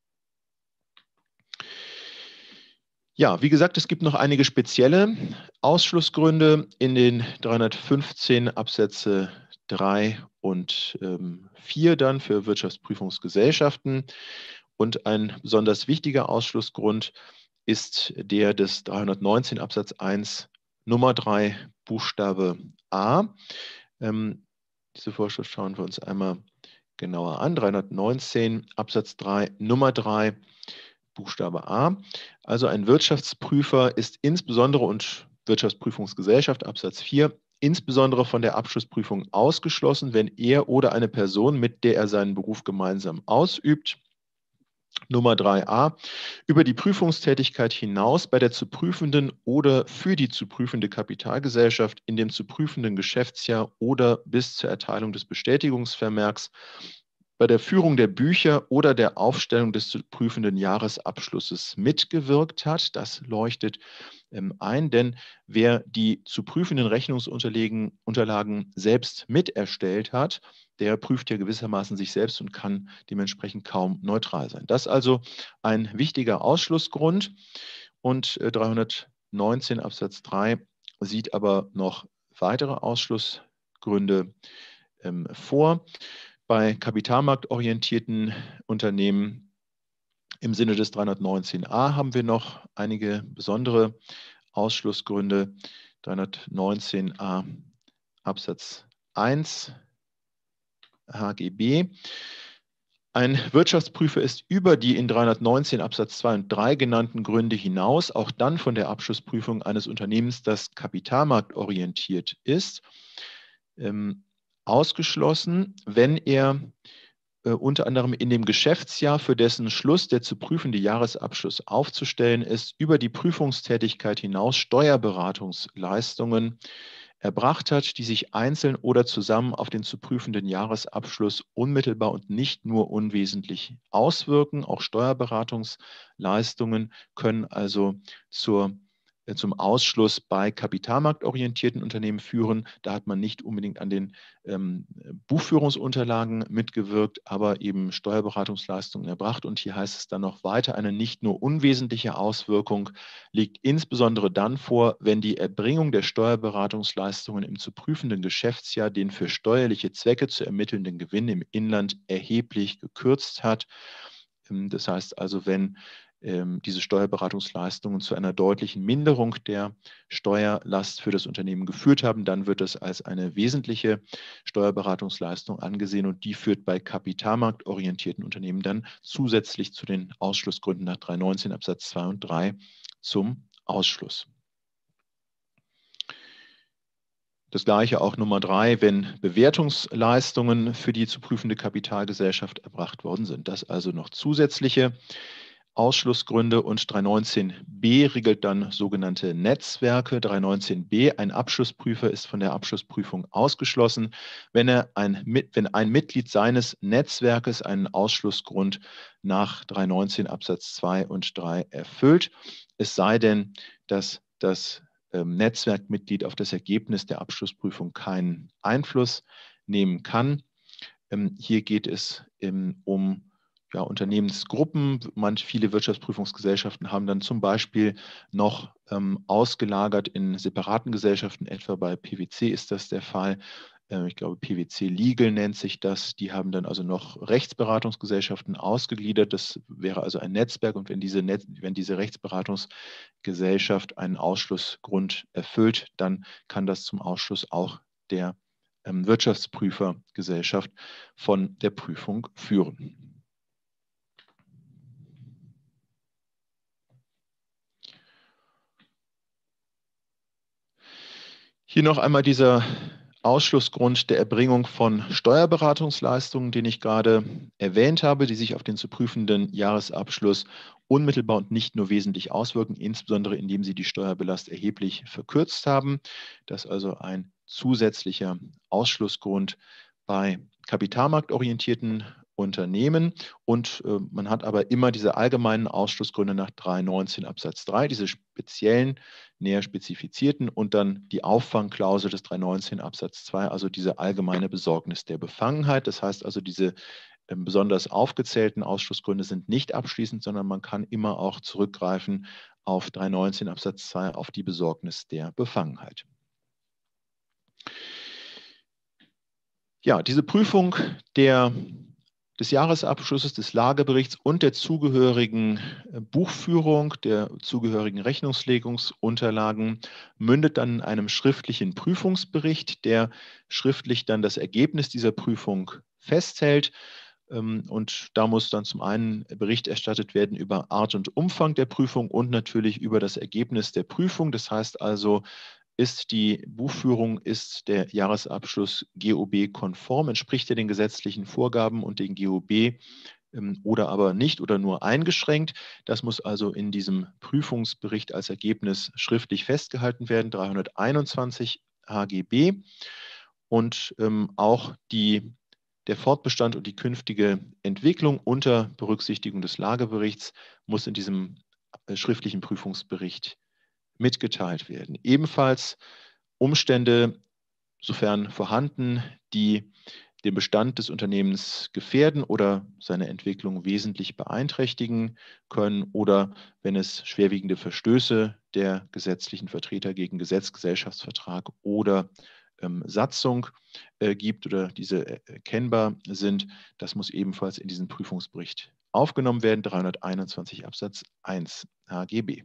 Ja, wie gesagt, es gibt noch einige spezielle Ausschlussgründe in den dreihundertfünfzehn Absätze drei und ähm, vier dann für Wirtschaftsprüfungsgesellschaften. Und ein besonders wichtiger Ausschlussgrund ist der des dreihundertneunzehn Absatz eins Nummer drei Buchstabe A. Ähm, diese Vorschrift schauen wir uns einmal genauer an. dreihundertneunzehn Absatz drei Nummer drei Buchstabe A. Also ein Wirtschaftsprüfer ist insbesondere und Wirtschaftsprüfungsgesellschaft Absatz vier insbesondere von der Abschlussprüfung ausgeschlossen, wenn er oder eine Person, mit der er seinen Beruf gemeinsam ausübt, Nummer drei a, über die Prüfungstätigkeit hinaus bei der zu prüfenden oder für die zu prüfende Kapitalgesellschaft in dem zu prüfenden Geschäftsjahr oder bis zur Erteilung des Bestätigungsvermerks bei der Führung der Bücher oder der Aufstellung des zu prüfenden Jahresabschlusses mitgewirkt hat. Das leuchtet ähm, ein, denn wer die zu prüfenden Rechnungsunterlagen selbst miterstellt hat, der prüft ja gewissermaßen sich selbst und kann dementsprechend kaum neutral sein. Das ist also ein wichtiger Ausschlussgrund. Und äh, dreihundertneunzehn Absatz drei sieht aber noch weitere Ausschlussgründe ähm, vor. Bei kapitalmarktorientierten Unternehmen im Sinne des dreihundertneunzehn a haben wir noch einige besondere Ausschlussgründe. dreihundertneunzehn a Absatz eins H G B. Ein Wirtschaftsprüfer ist über die in dreihundertneunzehn Absatz zwei und drei genannten Gründe hinaus auch dann von der Abschlussprüfung eines Unternehmens, das kapitalmarktorientiert ist, ähm, ausgeschlossen, wenn er äh, unter anderem in dem Geschäftsjahr, für dessen Schluss der zu prüfende Jahresabschluss aufzustellen ist, über die Prüfungstätigkeit hinaus Steuerberatungsleistungen erbracht hat, die sich einzeln oder zusammen auf den zu prüfenden Jahresabschluss unmittelbar und nicht nur unwesentlich auswirken. Auch Steuerberatungsleistungen können also zur zum Ausschluss bei kapitalmarktorientierten Unternehmen führen. Da hat man nicht unbedingt an den ähm, Buchführungsunterlagen mitgewirkt, aber eben Steuerberatungsleistungen erbracht. Und hier heißt es dann noch weiter, eine nicht nur unwesentliche Auswirkung liegt insbesondere dann vor, wenn die Erbringung der Steuerberatungsleistungen im zu prüfenden Geschäftsjahr den für steuerliche Zwecke zu ermittelnden Gewinn im Inland erheblich gekürzt hat. Das heißt also, wenn diese Steuerberatungsleistungen zu einer deutlichen Minderung der Steuerlast für das Unternehmen geführt haben, dann wird das als eine wesentliche Steuerberatungsleistung angesehen und die führt bei kapitalmarktorientierten Unternehmen dann zusätzlich zu den Ausschlussgründen nach dreihundertneunzehn Absatz zwei und drei zum Ausschluss. Das gleiche auch Nummer drei, wenn Bewertungsleistungen für die zu prüfende Kapitalgesellschaft erbracht worden sind. Das also noch zusätzliche Ausschlussgründe und dreihundertneunzehn b regelt dann sogenannte Netzwerke. dreihundertneunzehn b, ein Abschlussprüfer ist von der Abschlussprüfung ausgeschlossen, wenn, er ein, wenn ein Mitglied seines Netzwerkes einen Ausschlussgrund nach dreihundertneunzehn Absatz zwei und drei erfüllt, es sei denn, dass das ähm, Netzwerkmitglied auf das Ergebnis der Abschlussprüfung keinen Einfluss nehmen kann. Ähm, hier geht es ähm, um Ja, Unternehmensgruppen. Manch, viele Wirtschaftsprüfungsgesellschaften haben dann zum Beispiel noch ähm, ausgelagert in separaten Gesellschaften, etwa bei P W C ist das der Fall. Äh, ich glaube, P W C Legal nennt sich das. Die haben dann also noch Rechtsberatungsgesellschaften ausgegliedert. Das wäre also ein Netzwerk. Und wenn diese, Netz, wenn diese Rechtsberatungsgesellschaft einen Ausschlussgrund erfüllt, dann kann das zum Ausschluss auch der ähm, Wirtschaftsprüfergesellschaft von der Prüfung führen. Hier noch einmal dieser Ausschlussgrund der Erbringung von Steuerberatungsleistungen, den ich gerade erwähnt habe, die sich auf den zu prüfenden Jahresabschluss unmittelbar und nicht nur wesentlich auswirken, insbesondere indem sie die Steuerbelast erheblich verkürzt haben. Das ist also ein zusätzlicher Ausschlussgrund bei kapitalmarktorientierten Unternehmen. Und äh, man hat aber immer diese allgemeinen Ausschlussgründe nach dreihundertneunzehn Absatz drei, diese speziellen, näher spezifizierten und dann die Auffangklausel des dreihundertneunzehn Absatz zwei, also diese allgemeine Besorgnis der Befangenheit. Das heißt also, diese äh, besonders aufgezählten Ausschlussgründe sind nicht abschließend, sondern man kann immer auch zurückgreifen auf dreihundertneunzehn Absatz zwei, auf die Besorgnis der Befangenheit. Ja, diese Prüfung der, des Jahresabschlusses, des Lageberichts und der zugehörigen Buchführung, der zugehörigen Rechnungslegungsunterlagen mündet dann in einem schriftlichen Prüfungsbericht, der schriftlich dann das Ergebnis dieser Prüfung festhält. Und da muss dann zum einen Bericht erstattet werden über Art und Umfang der Prüfung und natürlich über das Ergebnis der Prüfung. Das heißt also, ist die Buchführung, ist der Jahresabschluss G O B-konform, entspricht er den gesetzlichen Vorgaben und den G O B ähm, oder aber nicht oder nur eingeschränkt. Das muss also in diesem Prüfungsbericht als Ergebnis schriftlich festgehalten werden, dreihunderteinundzwanzig H G B. Und ähm, auch die, der Fortbestand und die künftige Entwicklung unter Berücksichtigung des Lageberichts muss in diesem äh, schriftlichen Prüfungsbericht mitgeteilt werden. Ebenfalls Umstände, sofern vorhanden, die den Bestand des Unternehmens gefährden oder seine Entwicklung wesentlich beeinträchtigen können oder wenn es schwerwiegende Verstöße der gesetzlichen Vertreter gegen Gesetz, Gesellschaftsvertrag oder ähm, Satzung äh, gibt oder diese erkennbar sind, das muss ebenfalls in diesen Prüfungsbericht aufgenommen werden, dreihunderteinundzwanzig Absatz eins H G B.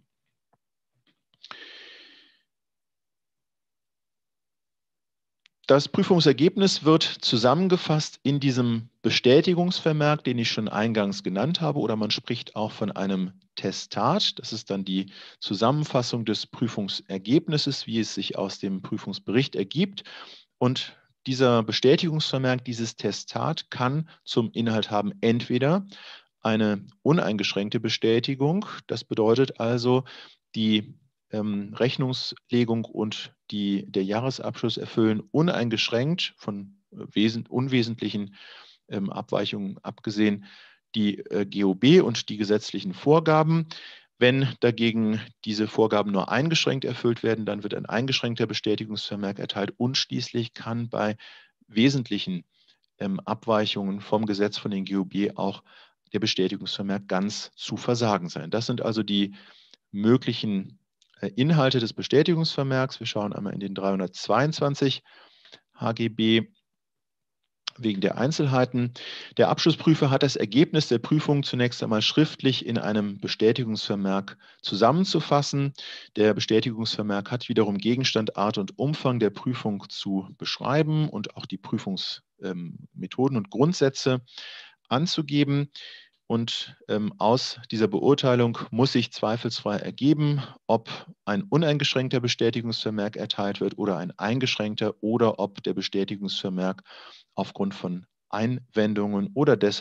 Das Prüfungsergebnis wird zusammengefasst in diesem Bestätigungsvermerk, den ich schon eingangs genannt habe, oder man spricht auch von einem Testat. Das ist dann die Zusammenfassung des Prüfungsergebnisses, wie es sich aus dem Prüfungsbericht ergibt. Und dieser Bestätigungsvermerk, dieses Testat kann zum Inhalt haben entweder eine uneingeschränkte Bestätigung, das bedeutet also, die ähm, Rechnungslegung und die, der Jahresabschluss erfüllen uneingeschränkt, von äh, wesent, unwesentlichen ähm, Abweichungen abgesehen, die äh, G O B und die gesetzlichen Vorgaben. Wenn dagegen diese Vorgaben nur eingeschränkt erfüllt werden, dann wird ein eingeschränkter Bestätigungsvermerk erteilt und schließlich kann bei wesentlichen ähm, Abweichungen vom Gesetz von den G O B auch der Bestätigungsvermerk ganz zu versagen sein. Das sind also die möglichen Inhalte des Bestätigungsvermerks. Wir schauen einmal in den dreihundertzweiundzwanzig H G B wegen der Einzelheiten. Der Abschlussprüfer hat das Ergebnis der Prüfung zunächst einmal schriftlich in einem Bestätigungsvermerk zusammenzufassen. Der Bestätigungsvermerk hat wiederum Gegenstand, Art und Umfang der Prüfung zu beschreiben und auch die Prüfungsmethoden und Grundsätze anzugeben. Und ähm, aus dieser Beurteilung muss sich zweifelsfrei ergeben, ob ein uneingeschränkter Bestätigungsvermerk erteilt wird oder ein eingeschränkter oder ob der Bestätigungsvermerk aufgrund von Einwendungen oder deshalb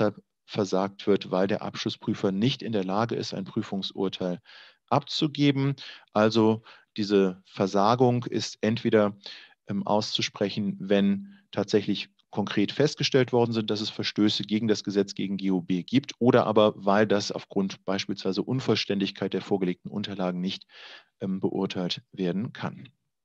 versagt wird, weil der Abschlussprüfer nicht in der Lage ist, ein Prüfungsurteil abzugeben. Also diese Versagung ist entweder ähm, auszusprechen, wenn tatsächlich konkret festgestellt worden sind, dass es Verstöße gegen das Gesetz gegen G O B gibt, oder aber weil das aufgrund beispielsweise Unvollständigkeit der vorgelegten Unterlagen nicht ähm, beurteilt werden kann.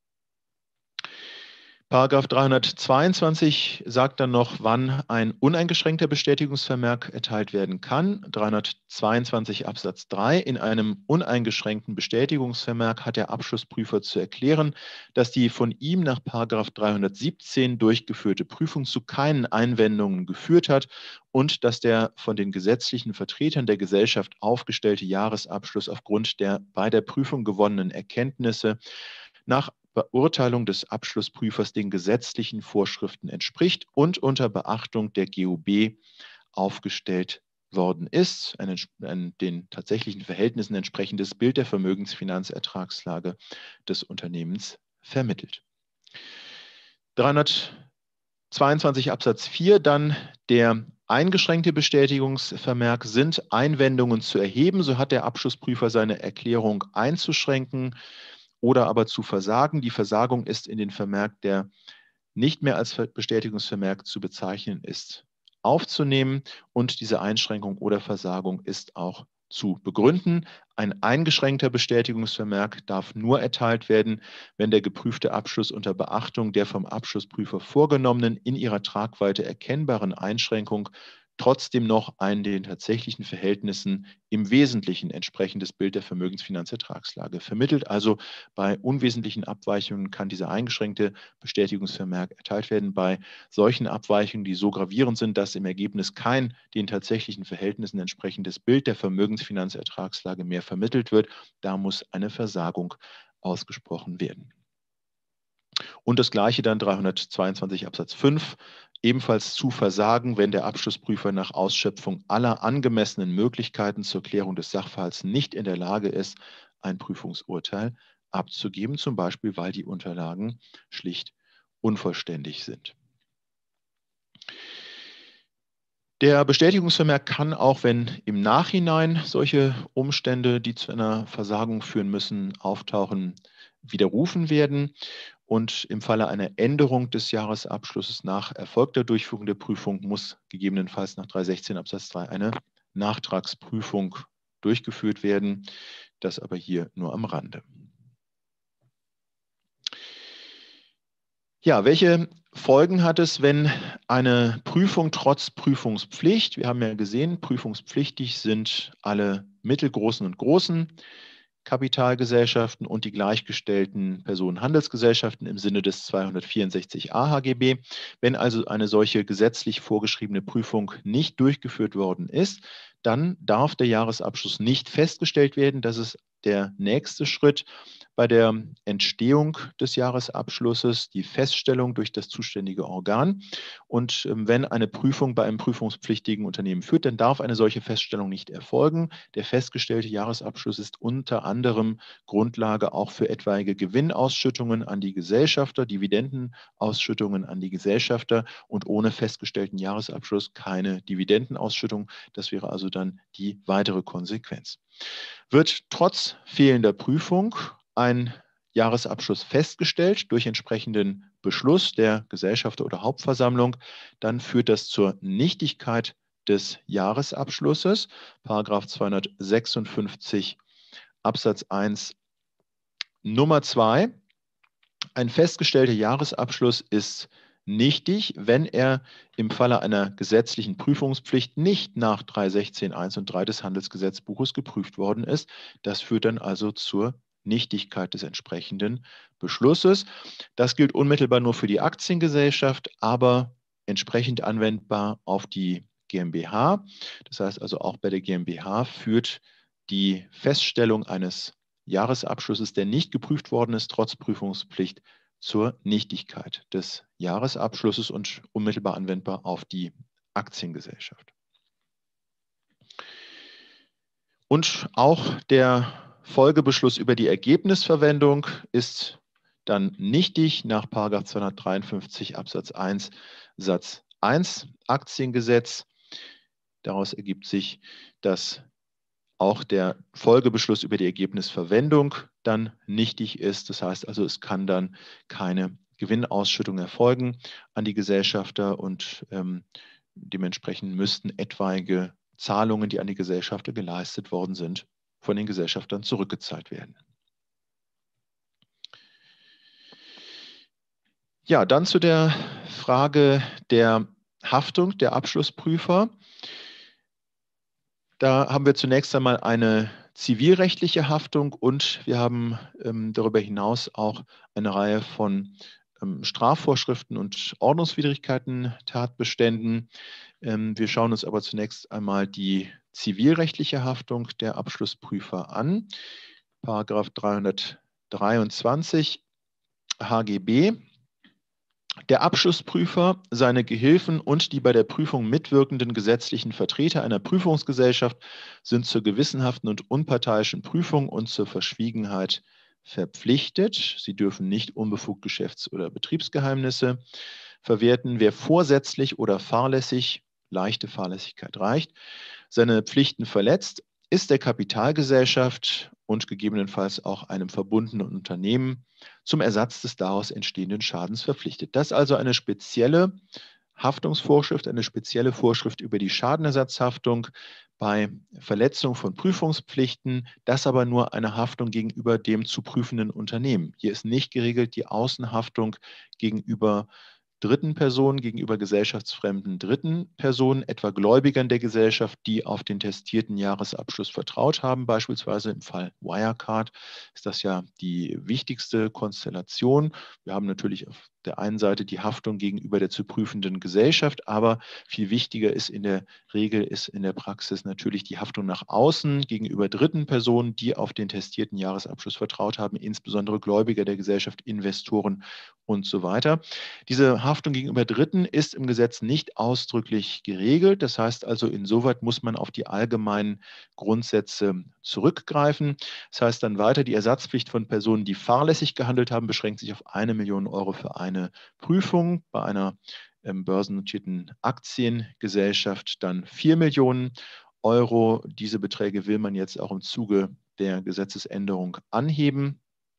Paragraph dreihundertzweiundzwanzig sagt dann noch, wann ein uneingeschränkter Bestätigungsvermerk erteilt werden kann. dreihundertzweiundzwanzig Absatz drei: In einem uneingeschränkten Bestätigungsvermerk hat der Abschlussprüfer zu erklären, dass die von ihm nach Paragraph dreihundertsiebzehn durchgeführte Prüfung zu keinen Einwendungen geführt hat und dass der von den gesetzlichen Vertretern der Gesellschaft aufgestellte Jahresabschluss aufgrund der bei der Prüfung gewonnenen Erkenntnisse nach Beurteilung des Abschlussprüfers den gesetzlichen Vorschriften entspricht und unter Beachtung der G O B aufgestellt worden ist, ein, ein den tatsächlichen Verhältnissen entsprechendes Bild der Vermögensfinanzertragslage des Unternehmens vermittelt. dreihundertzweiundzwanzig Absatz vier, dann der eingeschränkte Bestätigungsvermerk: Sind Einwendungen zu erheben, so hat der Abschlussprüfer seine Erklärung einzuschränken oder aber zu versagen. Die Versagung ist in den Vermerk, der nicht mehr als Bestätigungsvermerk zu bezeichnen ist, aufzunehmen, und diese Einschränkung oder Versagung ist auch zu begründen. Ein eingeschränkter Bestätigungsvermerk darf nur erteilt werden, wenn der geprüfte Abschluss unter Beachtung der vom Abschlussprüfer vorgenommenen, in ihrer Tragweite erkennbaren Einschränkung trotzdem noch ein den tatsächlichen Verhältnissen im Wesentlichen entsprechendes Bild der Vermögensfinanzertragslage vermittelt. Also bei unwesentlichen Abweichungen kann dieser eingeschränkte Bestätigungsvermerk erteilt werden. Bei solchen Abweichungen, die so gravierend sind, dass im Ergebnis kein den tatsächlichen Verhältnissen entsprechendes Bild der Vermögensfinanzertragslage mehr vermittelt wird, da muss eine Versagung ausgesprochen werden. Und das Gleiche dann dreihundertzweiundzwanzig Absatz fünf, ebenfalls zu versagen, wenn der Abschlussprüfer nach Ausschöpfung aller angemessenen Möglichkeiten zur Klärung des Sachverhalts nicht in der Lage ist, ein Prüfungsurteil abzugeben, zum Beispiel weil die Unterlagen schlicht unvollständig sind. Der Bestätigungsvermerk kann auch, wenn im Nachhinein solche Umstände, die zu einer Versagung führen müssen, auftauchen, widerrufen werden. Und im Falle einer Änderung des Jahresabschlusses nach erfolgter Durchführung der Prüfung muss gegebenenfalls nach dreihundertsechzehn Absatz drei eine Nachtragsprüfung durchgeführt werden. Das aber hier nur am Rande. Ja, welche Folgen hat es, wenn eine Prüfung trotz Prüfungspflicht, wir haben ja gesehen, prüfungspflichtig sind alle mittelgroßen und großen Kapitalgesellschaften und die gleichgestellten Personenhandelsgesellschaften im Sinne des zweihundertvierundsechzig a H G B. Wenn also eine solche gesetzlich vorgeschriebene Prüfung nicht durchgeführt worden ist, dann darf der Jahresabschluss nicht festgestellt werden. Das ist der nächste Schritt bei der Entstehung des Jahresabschlusses, die Feststellung durch das zuständige Organ. Und ähm, wenn eine Prüfung bei einem prüfungspflichtigen Unternehmen führt, dann darf eine solche Feststellung nicht erfolgen. Der festgestellte Jahresabschluss ist unter anderem Grundlage auch für etwaige Gewinnausschüttungen an die Gesellschafter, Dividendenausschüttungen an die Gesellschafter und ohne festgestellten Jahresabschluss keine Dividendenausschüttung. Das wäre also dann die weitere Konsequenz. Wird trotz fehlender Prüfung ein Jahresabschluss festgestellt durch entsprechenden Beschluss der Gesellschafter oder Hauptversammlung, dann führt das zur Nichtigkeit des Jahresabschlusses. Paragraph zweihundertsechsundfünfzig Absatz eins Nummer zwei. Ein festgestellter Jahresabschluss ist nichtig, wenn er im Falle einer gesetzlichen Prüfungspflicht nicht nach dreihundertsechzehn Absatz eins und drei des Handelsgesetzbuches geprüft worden ist. Das führt dann also zur Nichtigkeit des entsprechenden Beschlusses. Das gilt unmittelbar nur für die Aktiengesellschaft, aber entsprechend anwendbar auf die GmbH. Das heißt also auch bei der GmbH führt die Feststellung eines Jahresabschlusses, der nicht geprüft worden ist, trotz Prüfungspflicht, zur Nichtigkeit des Jahresabschlusses und unmittelbar anwendbar auf die Aktiengesellschaft. Und auch der Folgebeschluss über die Ergebnisverwendung ist dann nichtig nach Paragraph zweihundertdreiundfünfzig Absatz eins Satz eins Aktiengesetz. Daraus ergibt sich, dass auch der Folgebeschluss über die Ergebnisverwendung dann nichtig ist. Das heißt also, es kann dann keine Gewinnausschüttung erfolgen an die Gesellschafter und ähm, dementsprechend müssten etwaige Zahlungen, die an die Gesellschafter geleistet worden sind, von den Gesellschaftern zurückgezahlt werden. Ja, dann zu der Frage der Haftung der Abschlussprüfer. Da haben wir zunächst einmal eine zivilrechtliche Haftung und wir haben ähm, darüber hinaus auch eine Reihe von ähm, Strafvorschriften und Ordnungswidrigkeiten, Tatbeständen. Ähm, wir schauen uns aber zunächst einmal die zivilrechtliche Haftung der Abschlussprüfer an. Paragraph dreihundertdreiundzwanzig H G B. Der Abschlussprüfer, seine Gehilfen und die bei der Prüfung mitwirkenden gesetzlichen Vertreter einer Prüfungsgesellschaft sind zur gewissenhaften und unparteiischen Prüfung und zur Verschwiegenheit verpflichtet. Sie dürfen nicht unbefugt Geschäfts- oder Betriebsgeheimnisse verwerten. Wer vorsätzlich oder fahrlässig, leichte Fahrlässigkeit reicht, seine Pflichten verletzt, ist der Kapitalgesellschaft und gegebenenfalls auch einem verbundenen Unternehmen zum Ersatz des daraus entstehenden Schadens verpflichtet. Das ist also eine spezielle Haftungsvorschrift, eine spezielle Vorschrift über die Schadenersatzhaftung bei Verletzung von Prüfungspflichten, das aber nur eine Haftung gegenüber dem zu prüfenden Unternehmen. Hier ist nicht geregelt die Außenhaftung gegenüber dritten Personen, gegenüber gesellschaftsfremden dritten Personen, etwa Gläubigern der Gesellschaft, die auf den testierten Jahresabschluss vertraut haben. Beispielsweise im Fall Wirecard ist das ja die wichtigste Konstellation. Wir haben natürlich auf der einen Seite die Haftung gegenüber der zu prüfenden Gesellschaft, aber viel wichtiger ist in der Regel, ist in der Praxis natürlich die Haftung nach außen gegenüber dritten Personen, die auf den testierten Jahresabschluss vertraut haben, insbesondere Gläubiger der Gesellschaft, Investoren und so weiter. Diese Haftung gegenüber Dritten ist im Gesetz nicht ausdrücklich geregelt. Das heißt also, insoweit muss man auf die allgemeinen Grundsätze zurückgreifen. Das heißt dann weiter, die Ersatzpflicht von Personen, die fahrlässig gehandelt haben, beschränkt sich auf eine Million Euro für eine Prüfung. Bei einer ähm, börsennotierten Aktiengesellschaft dann vier Millionen Euro. Diese Beträge will man jetzt auch im Zuge der Gesetzesänderung anheben.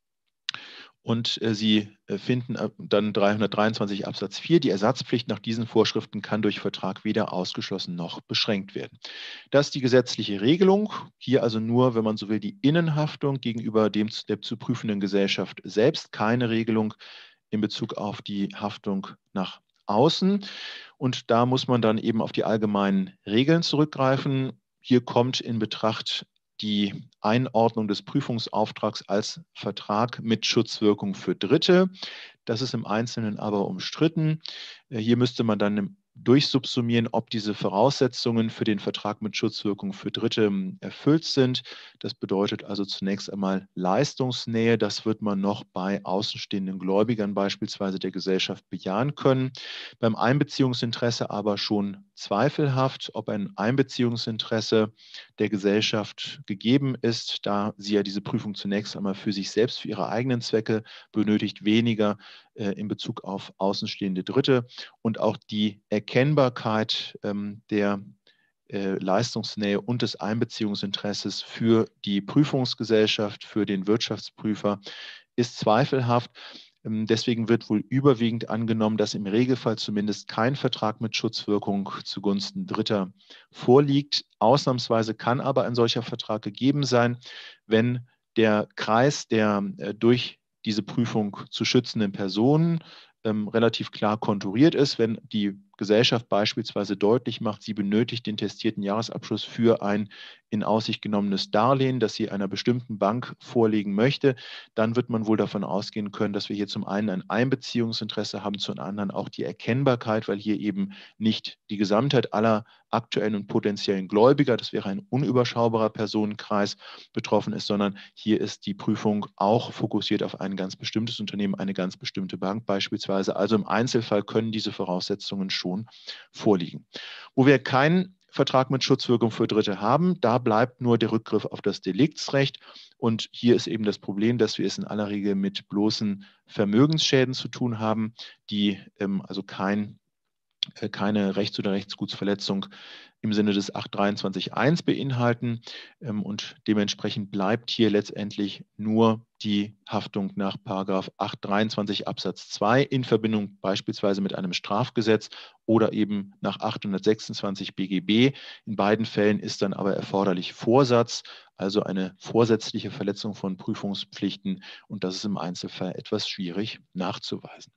Und äh, Sie äh, finden äh, dann dreihundertdreiundzwanzig Absatz vier, die Ersatzpflicht nach diesen Vorschriften kann durch Vertrag weder ausgeschlossen noch beschränkt werden. Das ist die gesetzliche Regelung. Hier also nur, wenn man so will, die Innenhaftung gegenüber dem der zu prüfenden Gesellschaft selbst, keine Regelung in Bezug auf die Haftung nach außen. Und da muss man dann eben auf die allgemeinen Regeln zurückgreifen. Hier kommt in Betracht die Einordnung des Prüfungsauftrags als Vertrag mit Schutzwirkung für Dritte. Das ist im Einzelnen aber umstritten. Hier müsste man dann durchsubsumieren, ob diese Voraussetzungen für den Vertrag mit Schutzwirkung für Dritte erfüllt sind. Das bedeutet also zunächst einmal Leistungsnähe. Das wird man noch bei außenstehenden Gläubigern beispielsweise der Gesellschaft bejahen können. Beim Einbeziehungsinteresse aber schon zweifelhaft, ob ein Einbeziehungsinteresse der Gesellschaft gegeben ist, da sie ja diese Prüfung zunächst einmal für sich selbst, für ihre eigenen Zwecke benötigt, weniger äh, in Bezug auf außenstehende Dritte. Und auch die Erkennbarkeit ähm, der äh, Leistungsnähe und des Einbeziehungsinteresses für die Prüfungsgesellschaft, für den Wirtschaftsprüfer ist zweifelhaft. Deswegen wird wohl überwiegend angenommen, dass im Regelfall zumindest kein Vertrag mit Schutzwirkung zugunsten Dritter vorliegt. Ausnahmsweise kann aber ein solcher Vertrag gegeben sein, wenn der Kreis der äh, durch diese Prüfung zu schützenden Personen ähm, relativ klar konturiert ist, wenn die Gesellschaft beispielsweise deutlich macht, sie benötigt den testierten Jahresabschluss für ein in Aussicht genommenes Darlehen, das sie einer bestimmten Bank vorlegen möchte, dann wird man wohl davon ausgehen können, dass wir hier zum einen ein Einbeziehungsinteresse haben, zum anderen auch die Erkennbarkeit, weil hier eben nicht die Gesamtheit aller aktuellen und potenziellen Gläubiger, das wäre ein unüberschaubarer Personenkreis, betroffen ist, sondern hier ist die Prüfung auch fokussiert auf ein ganz bestimmtes Unternehmen, eine ganz bestimmte Bank beispielsweise. Also im Einzelfall können diese Voraussetzungen schon vorliegen. Wo wir keinen Vertrag mit Schutzwirkung für Dritte haben, da bleibt nur der Rückgriff auf das Deliktsrecht. Und hier ist eben das Problem, dass wir es in aller Regel mit bloßen Vermögensschäden zu tun haben, die ähm, also kein keine Rechts- oder Rechtsgutsverletzung im Sinne des acht dreiundzwanzig Absatz eins beinhalten. Und dementsprechend bleibt hier letztendlich nur die Haftung nach Paragraph acht dreiundzwanzig Absatz zwei in Verbindung beispielsweise mit einem Strafgesetz oder eben nach achthundertsechsundzwanzig B G B. In beiden Fällen ist dann aber erforderlich Vorsatz, also eine vorsätzliche Verletzung von Prüfungspflichten. Und das ist im Einzelfall etwas schwierig nachzuweisen.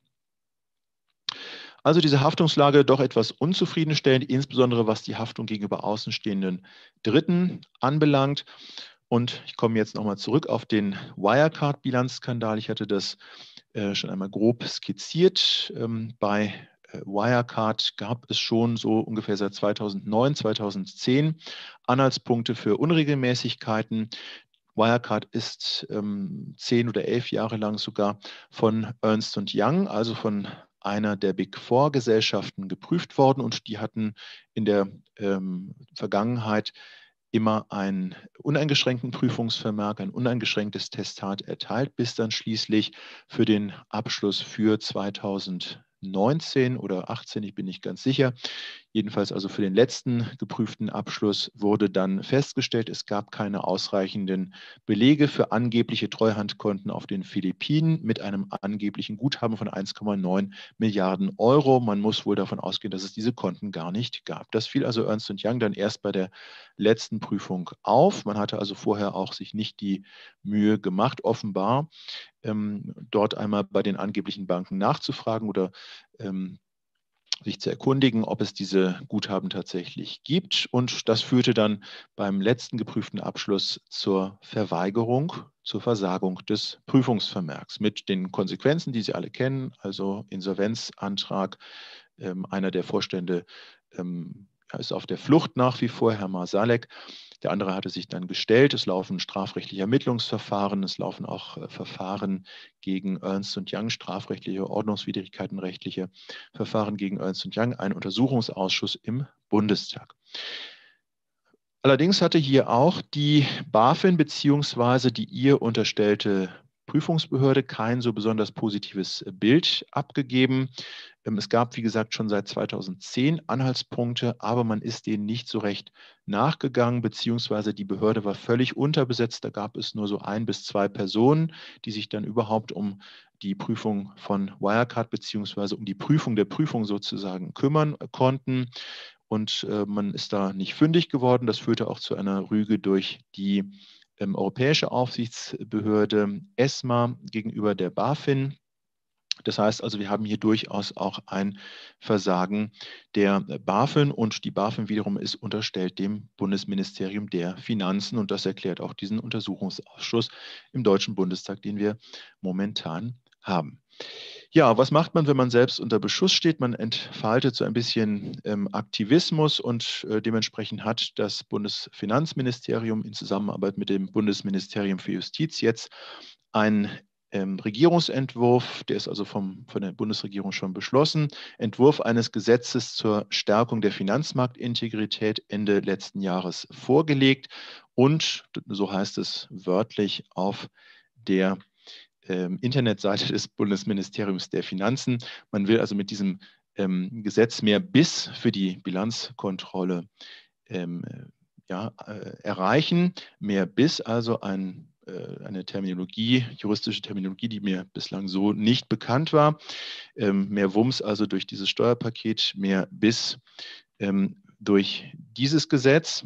Also diese Haftungslage doch etwas unzufriedenstellend, insbesondere was die Haftung gegenüber außenstehenden Dritten anbelangt. Und ich komme jetzt nochmal zurück auf den Wirecard-Bilanzskandal. Ich hatte das äh, schon einmal grob skizziert. Ähm, bei äh, Wirecard gab es schon so ungefähr seit zweitausendneun, zweitausendzehn Anhaltspunkte für Unregelmäßigkeiten. Wirecard ist ähm, zehn oder elf Jahre lang sogar von Ernst und Young, also von einer der Big Four Gesellschaften, geprüft worden, und die hatten in der ähm, Vergangenheit immer einen uneingeschränkten Prüfungsvermerk, ein uneingeschränktes Testat erteilt, bis dann schließlich für den Abschluss für zweitausendneunzehn oder achtzehn, ich bin nicht ganz sicher, jedenfalls also für den letzten geprüften Abschluss wurde dann festgestellt, es gab keine ausreichenden Belege für angebliche Treuhandkonten auf den Philippinen mit einem angeblichen Guthaben von eins Komma neun Milliarden Euro. Man muss wohl davon ausgehen, dass es diese Konten gar nicht gab. Das fiel also Ernst und Young dann erst bei der letzten Prüfung auf. Man hatte also vorher auch sich nicht die Mühe gemacht, offenbar ähm, dort einmal bei den angeblichen Banken nachzufragen oder ähm, sich zu erkundigen, ob es diese Guthaben tatsächlich gibt. Und das führte dann beim letzten geprüften Abschluss zur Verweigerung, zur Versagung des Prüfungsvermerks mit den Konsequenzen, die Sie alle kennen, also Insolvenzantrag. Ähm, einer der Vorstände ähm, ist auf der Flucht nach wie vor, Herr Marsalek. Der andere hatte sich dann gestellt. Es laufen strafrechtliche Ermittlungsverfahren. Es laufen auch äh, Verfahren gegen Ernst und Young, strafrechtliche Ordnungswidrigkeiten, rechtliche Verfahren gegen Ernst und Young, ein Untersuchungsausschuss im Bundestag. Allerdings hatte hier auch die BaFin bzw. die ihr unterstellte Prüfungsbehörde kein so besonders positives Bild abgegeben. Es gab, wie gesagt, schon seit zweitausendzehn Anhaltspunkte, aber man ist denen nicht so recht nachgegangen, beziehungsweise die Behörde war völlig unterbesetzt. Da gab es nur so ein bis zwei Personen, die sich dann überhaupt um die Prüfung von Wirecard beziehungsweise um die Prüfung der Prüfung sozusagen kümmern konnten. Und äh, man ist da nicht fündig geworden. Das führte auch zu einer Rüge durch die ähm, Europäische Aufsichtsbehörde ESMA gegenüber der BaFin. Das heißt also, wir haben hier durchaus auch ein Versagen der BaFin, und die BaFin wiederum ist unterstellt dem Bundesministerium der Finanzen, und das erklärt auch diesen Untersuchungsausschuss im Deutschen Bundestag, den wir momentan haben. Ja, was macht man, wenn man selbst unter Beschuss steht? Man entfaltet so ein bisschen ähm, Aktivismus, und äh, dementsprechend hat das Bundesfinanzministerium in Zusammenarbeit mit dem Bundesministerium für Justiz jetzt ein ähm, Regierungsentwurf, der ist also vom, von der Bundesregierung schon beschlossen, Entwurf eines Gesetzes zur Stärkung der Finanzmarktintegrität Ende letzten Jahres vorgelegt, und so heißt es wörtlich auf der ähm, Internetseite des Bundesministeriums der Finanzen. Man will also mit diesem ähm, Gesetz mehr Biss für die Bilanzkontrolle ähm, ja, äh, erreichen. Mehr Biss, also ein eine Terminologie, juristische Terminologie, die mir bislang so nicht bekannt war. Ähm, mehr Wumms also durch dieses Steuerpaket, mehr Biss ähm, durch dieses Gesetz.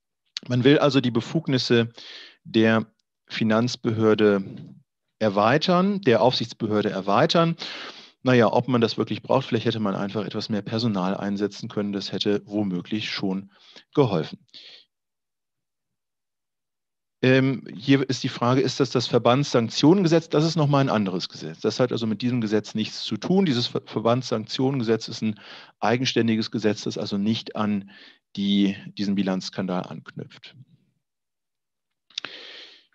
Man will also die Befugnisse der Finanzbehörde erweitern, der Aufsichtsbehörde erweitern. Naja, ob man das wirklich braucht, vielleicht hätte man einfach etwas mehr Personal einsetzen können. Das hätte womöglich schon geholfen. Ähm, hier ist die Frage, ist das das Verbandssanktionengesetz? Das ist nochmal ein anderes Gesetz. Das hat also mit diesem Gesetz nichts zu tun. Dieses Ver Verbandssanktionengesetz ist ein eigenständiges Gesetz, das also nicht an die, diesen Bilanzskandal anknüpft.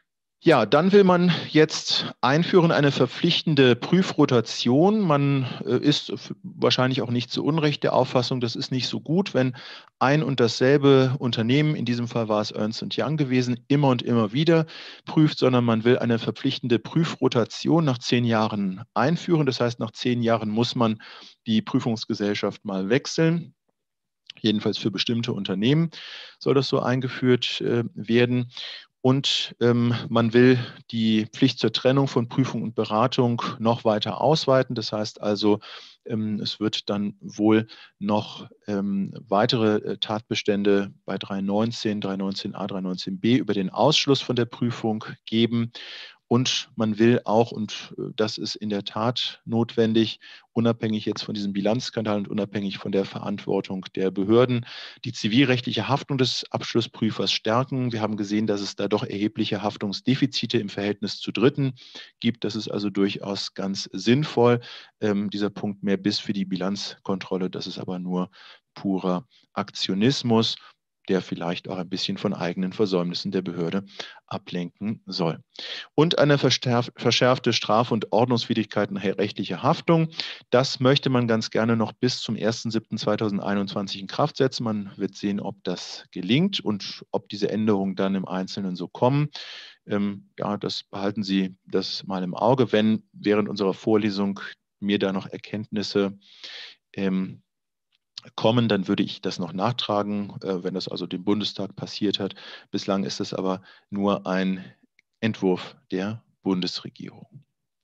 Ja, dann will man jetzt einführen eine verpflichtende Prüfrotation. Man äh, ist wahrscheinlich auch nicht zu Unrecht der Auffassung, das ist nicht so gut, wenn ein und dasselbe Unternehmen, in diesem Fall war es Ernst und Young gewesen, immer und immer wieder prüft, sondern man will eine verpflichtende Prüfrotation nach zehn Jahren einführen. Das heißt, nach zehn Jahren muss man die Prüfungsgesellschaft mal wechseln. Jedenfalls für bestimmte Unternehmen soll das so eingeführt äh, werden. Und ähm, man will die Pflicht zur Trennung von Prüfung und Beratung noch weiter ausweiten. Das heißt also, ähm, es wird dann wohl noch ähm, weitere äh, Tatbestände bei drei neunzehn, drei neunzehn a, drei neunzehn b über den Ausschluss von der Prüfung geben. Und man will auch, und das ist in der Tat notwendig, unabhängig jetzt von diesem Bilanzskandal und unabhängig von der Verantwortung der Behörden, die zivilrechtliche Haftung des Abschlussprüfers stärken. Wir haben gesehen, dass es da doch erhebliche Haftungsdefizite im Verhältnis zu Dritten gibt. Das ist also durchaus ganz sinnvoll. Ähm, dieser Punkt mehr Biss für die Bilanzkontrolle, das ist aber nur purer Aktionismus, der vielleicht auch ein bisschen von eigenen Versäumnissen der Behörde ablenken soll. Und eine verschärfte Straf- und Ordnungswidrigkeitenrechtliche Haftung. Das möchte man ganz gerne noch bis zum ersten siebten zweitausendeinundzwanzig in Kraft setzen. Man wird sehen, ob das gelingt und ob diese Änderungen dann im Einzelnen so kommen. Ähm, ja, das behalten Sie das mal im Auge. Wenn während unserer Vorlesung mir da noch Erkenntnisse ähm, kommen, dann würde ich das noch nachtragen, äh, wenn das also dem Bundestag passiert hat. Bislang ist es aber nur ein Entwurf der Bundesregierung.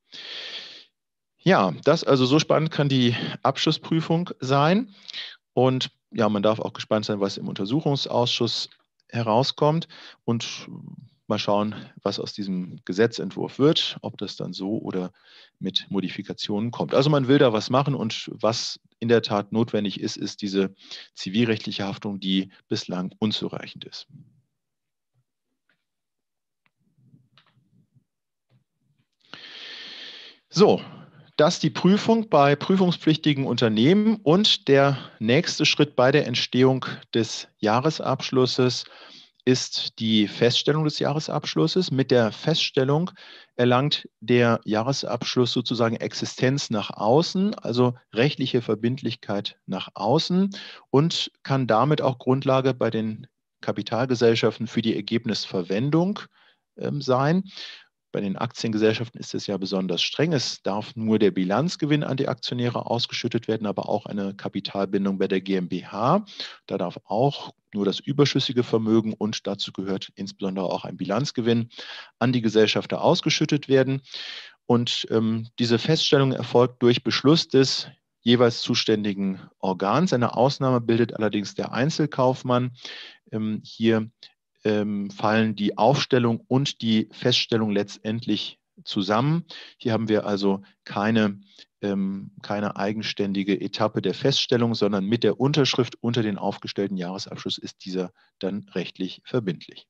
Ja, das also so spannend kann die Abschlussprüfung sein. Und ja, man darf auch gespannt sein, was im Untersuchungsausschuss herauskommt. Und mal schauen, was aus diesem Gesetzentwurf wird, ob das dann so oder mit Modifikationen kommt. Also man will da was machen und was in der Tat notwendig ist, ist diese zivilrechtliche Haftung, die bislang unzureichend ist. So, das die Prüfung bei prüfungspflichtigen Unternehmen und der nächste Schritt bei der Entstehung des Jahresabschlusses ist die Feststellung des Jahresabschlusses. Mit der Feststellung erlangt der Jahresabschluss sozusagen Existenz nach außen, also rechtliche Verbindlichkeit nach außen und kann damit auch Grundlage bei den Kapitalgesellschaften für die Ergebnisverwendung ähm, sein. Bei den Aktiengesellschaften ist es ja besonders streng. Es darf nur der Bilanzgewinn an die Aktionäre ausgeschüttet werden, aber auch eine Kapitalbindung bei der GmbH. Da darf auch nur das überschüssige Vermögen und dazu gehört insbesondere auch ein Bilanzgewinn an die Gesellschafter ausgeschüttet werden. Und ähm, diese Feststellung erfolgt durch Beschluss des jeweils zuständigen Organs. Eine Ausnahme bildet allerdings der Einzelkaufmann. Ähm, hier ähm, fallen die Aufstellung und die Feststellung letztendlich zusammen. Hier haben wir also keine, ähm, keine eigenständige Etappe der Feststellung, sondern mit der Unterschrift unter den aufgestellten Jahresabschluss ist dieser dann rechtlich verbindlich.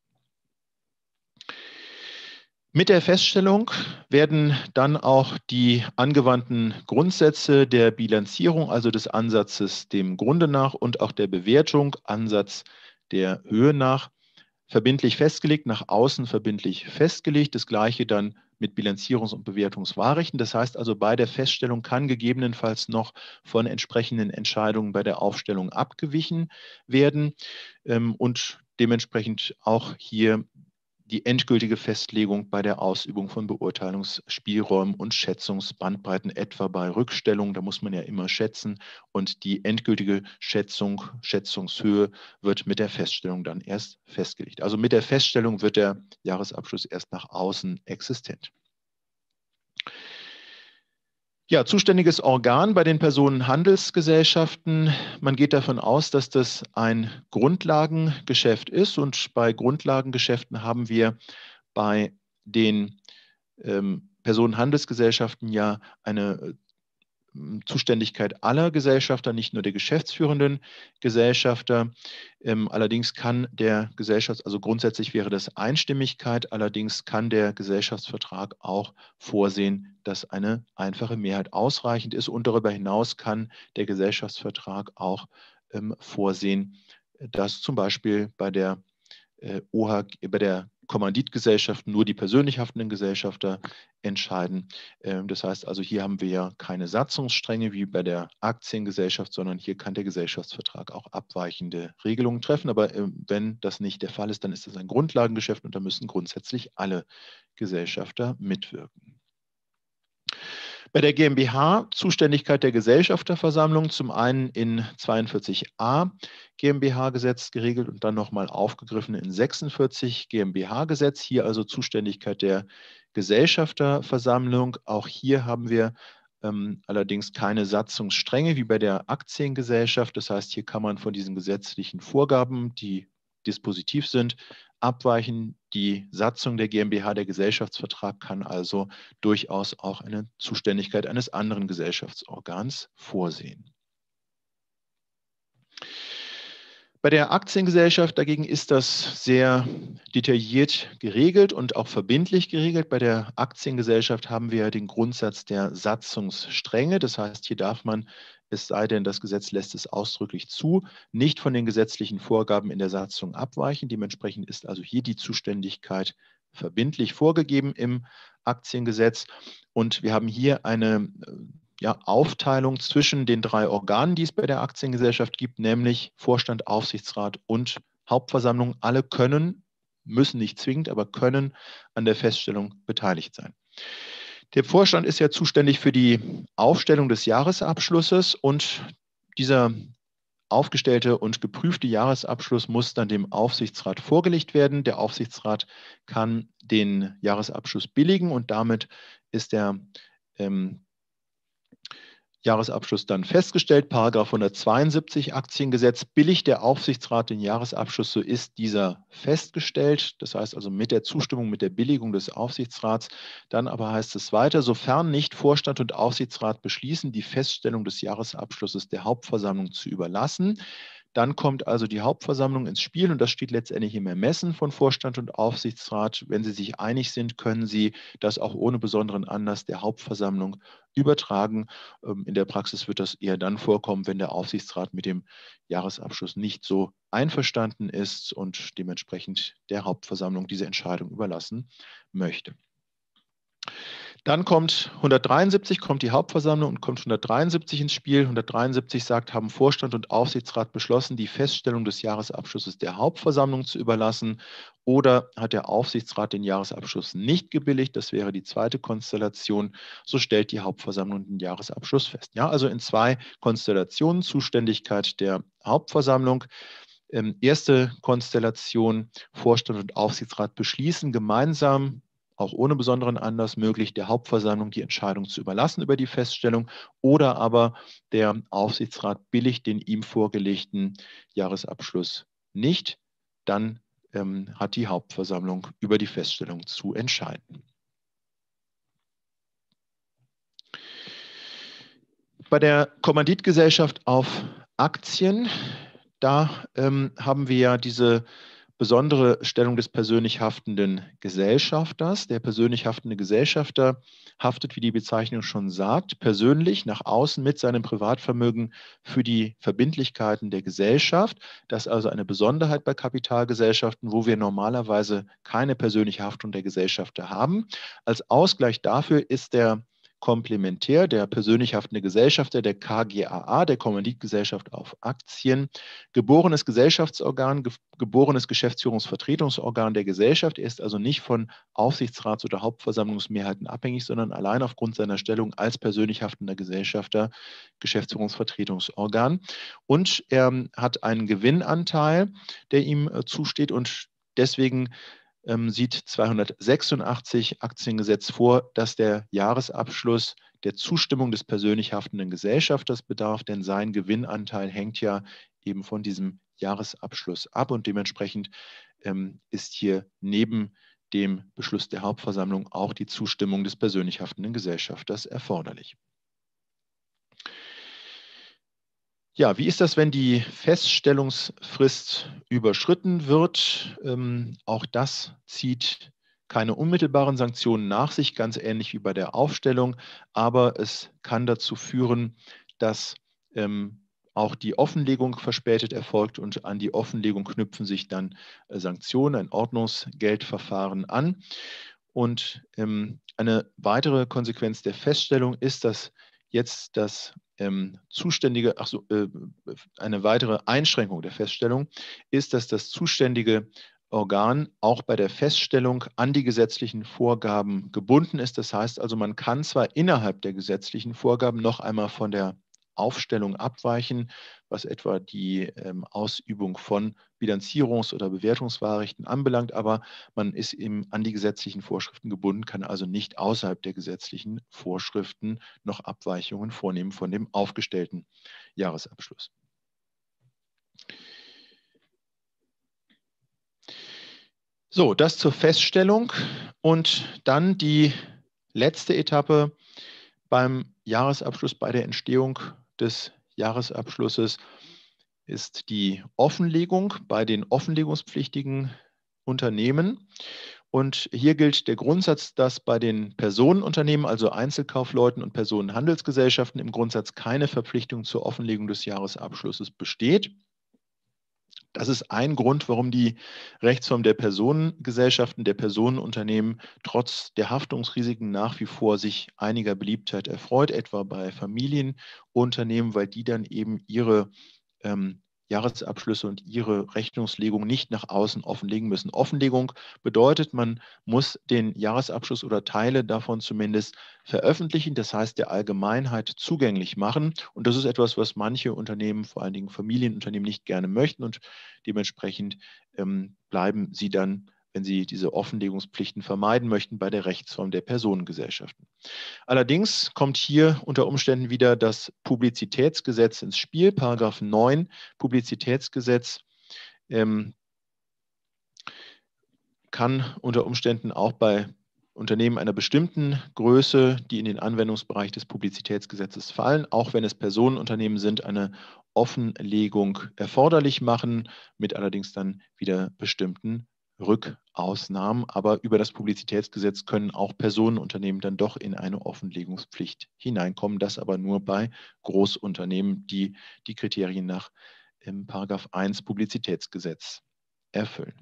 Mit der Feststellung werden dann auch die angewandten Grundsätze der Bilanzierung, also des Ansatzes dem Grunde nach und auch der Bewertung, Ansatz der Höhe nach, verbindlich festgelegt, nach außen verbindlich festgelegt. Das Gleiche dann mit Bilanzierungs- und Bewertungswahlrechten. Das heißt also, bei der Feststellung kann gegebenenfalls noch von entsprechenden Entscheidungen bei der Aufstellung abgewichen werden und dementsprechend auch hier die endgültige Festlegung bei der Ausübung von Beurteilungsspielräumen und Schätzungsbandbreiten, etwa bei Rückstellungen, da muss man ja immer schätzen und die endgültige Schätzung, Schätzungshöhe wird mit der Feststellung dann erst festgelegt. Also mit der Feststellung wird der Jahresabschluss erst nach außen existent. Ja, zuständiges Organ bei den Personenhandelsgesellschaften. Man geht davon aus, dass das ein Grundlagengeschäft ist und bei Grundlagengeschäften haben wir bei den ähm, Personenhandelsgesellschaften ja eine Zuständigkeit aller Gesellschafter, nicht nur der geschäftsführenden Gesellschafter. Ähm, allerdings kann der Gesellschafts-, also grundsätzlich wäre das Einstimmigkeit, allerdings kann der Gesellschaftsvertrag auch vorsehen, dass eine einfache Mehrheit ausreichend ist und darüber hinaus kann der Gesellschaftsvertrag auch ähm, vorsehen, dass zum Beispiel bei der äh, O H G, bei der Kommanditgesellschaften nur die persönlich haftenden Gesellschafter entscheiden. Das heißt also, hier haben wir ja keine Satzungsstränge wie bei der Aktiengesellschaft, sondern hier kann der Gesellschaftsvertrag auch abweichende Regelungen treffen. Aber wenn das nicht der Fall ist, dann ist das ein Grundlagengeschäft und da müssen grundsätzlich alle Gesellschafter mitwirken. Bei der GmbH Zuständigkeit der Gesellschafterversammlung zum einen in zweiundvierzig a GmbH-Gesetz geregelt und dann nochmal aufgegriffen in sechsundvierzig GmbH-Gesetz. Hier also Zuständigkeit der Gesellschafterversammlung. Auch hier haben wir ähm, allerdings keine Satzungsstränge wie bei der Aktiengesellschaft. Das heißt, hier kann man von diesen gesetzlichen Vorgaben, die dispositiv sind, abweichen. Die Satzung der GmbH, der Gesellschaftsvertrag, kann also durchaus auch eine Zuständigkeit eines anderen Gesellschaftsorgans vorsehen. Bei der Aktiengesellschaft dagegen ist das sehr detailliert geregelt und auch verbindlich geregelt. Bei der Aktiengesellschaft haben wir den Grundsatz der Satzungsstrenge. Das heißt, hier darf man, es sei denn, das Gesetz lässt es ausdrücklich zu, nicht von den gesetzlichen Vorgaben in der Satzung abweichen. Dementsprechend ist also hier die Zuständigkeit verbindlich vorgegeben im Aktiengesetz. Und wir haben hier eine ja, Aufteilung zwischen den drei Organen, die es bei der Aktiengesellschaft gibt, nämlich Vorstand, Aufsichtsrat und Hauptversammlung. Alle können, müssen nicht zwingend, aber können an der Feststellung beteiligt sein. Der Vorstand ist ja zuständig für die Aufstellung des Jahresabschlusses und dieser aufgestellte und geprüfte Jahresabschluss muss dann dem Aufsichtsrat vorgelegt werden. Der Aufsichtsrat kann den Jahresabschluss billigen und damit ist der ähm, Jahresabschluss dann festgestellt. Paragraph hundertzweiundsiebzig Aktiengesetz: Billigt der Aufsichtsrat den Jahresabschluss, so ist dieser festgestellt. Das heißt also mit der Zustimmung, mit der Billigung des Aufsichtsrats. Dann aber heißt es weiter: Sofern nicht Vorstand und Aufsichtsrat beschließen, die Feststellung des Jahresabschlusses der Hauptversammlung zu überlassen, dann kommt also die Hauptversammlung ins Spiel und das steht letztendlich im Ermessen von Vorstand und Aufsichtsrat. Wenn sie sich einig sind, können sie das auch ohne besonderen Anlass der Hauptversammlung übertragen. In der Praxis wird das eher dann vorkommen, wenn der Aufsichtsrat mit dem Jahresabschluss nicht so einverstanden ist und dementsprechend der Hauptversammlung diese Entscheidung überlassen möchte. Dann kommt hundertdreiundsiebzig, kommt die Hauptversammlung und kommt hundertdreiundsiebzig ins Spiel. hundertdreiundsiebzig sagt, haben Vorstand und Aufsichtsrat beschlossen, die Feststellung des Jahresabschlusses der Hauptversammlung zu überlassen, oder hat der Aufsichtsrat den Jahresabschluss nicht gebilligt, das wäre die zweite Konstellation, so stellt die Hauptversammlung den Jahresabschluss fest. Ja, also in zwei Konstellationen: Zuständigkeit der Hauptversammlung. Ähm, erste Konstellation: Vorstand und Aufsichtsrat beschließen gemeinsam, auch ohne besonderen Anlass möglich, der Hauptversammlung die Entscheidung zu überlassen über die Feststellung, oder aber der Aufsichtsrat billigt den ihm vorgelegten Jahresabschluss nicht, dann ähm, hat die Hauptversammlung über die Feststellung zu entscheiden. Bei der Kommanditgesellschaft auf Aktien, da ähm, haben wir ja diese besondere Stellung des persönlich haftenden Gesellschafters. Der persönlich haftende Gesellschafter haftet, wie die Bezeichnung schon sagt, persönlich nach außen mit seinem Privatvermögen für die Verbindlichkeiten der Gesellschaft. Das ist also eine Besonderheit bei Kapitalgesellschaften, wo wir normalerweise keine persönliche Haftung der Gesellschafter haben. Als Ausgleich dafür ist der Komplementär, der persönlich haftende Gesellschafter, der K G a A, der Kommanditgesellschaft auf Aktien, geborenes Gesellschaftsorgan, ge geborenes Geschäftsführungsvertretungsorgan der Gesellschaft. Er ist also nicht von Aufsichtsrats- oder Hauptversammlungsmehrheiten abhängig, sondern allein aufgrund seiner Stellung als persönlich haftender Gesellschafter Geschäftsführungsvertretungsorgan. Und er hat einen Gewinnanteil, der ihm äh, zusteht, und deswegen sieht zweihundertsechsundachtzig Aktiengesetz vor, dass der Jahresabschluss der Zustimmung des persönlich haftenden Gesellschafters bedarf, denn sein Gewinnanteil hängt ja eben von diesem Jahresabschluss ab und dementsprechend ähm, ist hier neben dem Beschluss der Hauptversammlung auch die Zustimmung des persönlich haftenden Gesellschafters erforderlich. Ja, wie ist das, wenn die Feststellungsfrist überschritten wird? Ähm, auch das zieht keine unmittelbaren Sanktionen nach sich, ganz ähnlich wie bei der Aufstellung, aber es kann dazu führen, dass ähm, auch die Offenlegung verspätet erfolgt und an die Offenlegung knüpfen sich dann äh, Sanktionen, ein Ordnungsgeldverfahren an. Und ähm, eine weitere Konsequenz der Feststellung ist, dass jetzt das ähm, zuständige, ach so, äh, eine weitere Einschränkung der Feststellung ist, dass das zuständige Organ auch bei der Feststellung an die gesetzlichen Vorgaben gebunden ist. Das heißt also, man kann zwar innerhalb der gesetzlichen Vorgaben noch einmal von der Aufstellung abweichen, was etwa die ähm, Ausübung von Bilanzierungs- oder Bewertungswahlrechten anbelangt, aber man ist eben an die gesetzlichen Vorschriften gebunden, kann also nicht außerhalb der gesetzlichen Vorschriften noch Abweichungen vornehmen von dem aufgestellten Jahresabschluss. So, das zur Feststellung und dann die letzte Etappe beim Jahresabschluss, bei der Entstehung des Jahresabschlusses ist die Offenlegung bei den offenlegungspflichtigen Unternehmen. Und hier gilt der Grundsatz, dass bei den Personenunternehmen, also Einzelkaufleuten und Personenhandelsgesellschaften, im Grundsatz keine Verpflichtung zur Offenlegung des Jahresabschlusses besteht. Das ist ein Grund, warum die Rechtsform der Personengesellschaften, der Personenunternehmen trotz der Haftungsrisiken nach wie vor sich einiger Beliebtheit erfreut, etwa bei Familienunternehmen, weil die dann eben ihre ähm, Jahresabschlüsse und ihre Rechnungslegung nicht nach außen offenlegen müssen. Offenlegung bedeutet, man muss den Jahresabschluss oder Teile davon zumindest veröffentlichen, das heißt der Allgemeinheit zugänglich machen. Und das ist etwas, was manche Unternehmen, vor allen Dingen Familienunternehmen, nicht gerne möchten und dementsprechend ähm, bleiben sie dann, wenn sie diese Offenlegungspflichten vermeiden möchten, bei der Rechtsform der Personengesellschaften. Allerdings kommt hier unter Umständen wieder das Publizitätsgesetz ins Spiel, Paragraph neun Publizitätsgesetz ähm, kann unter Umständen auch bei Unternehmen einer bestimmten Größe, die in den Anwendungsbereich des Publizitätsgesetzes fallen, auch wenn es Personenunternehmen sind, eine Offenlegung erforderlich machen, mit allerdings dann wieder bestimmten Rückausnahmen. Aber über das Publizitätsgesetz können auch Personenunternehmen dann doch in eine Offenlegungspflicht hineinkommen. Das aber nur bei Großunternehmen, die die Kriterien nach im Paragraph eins Publizitätsgesetz erfüllen.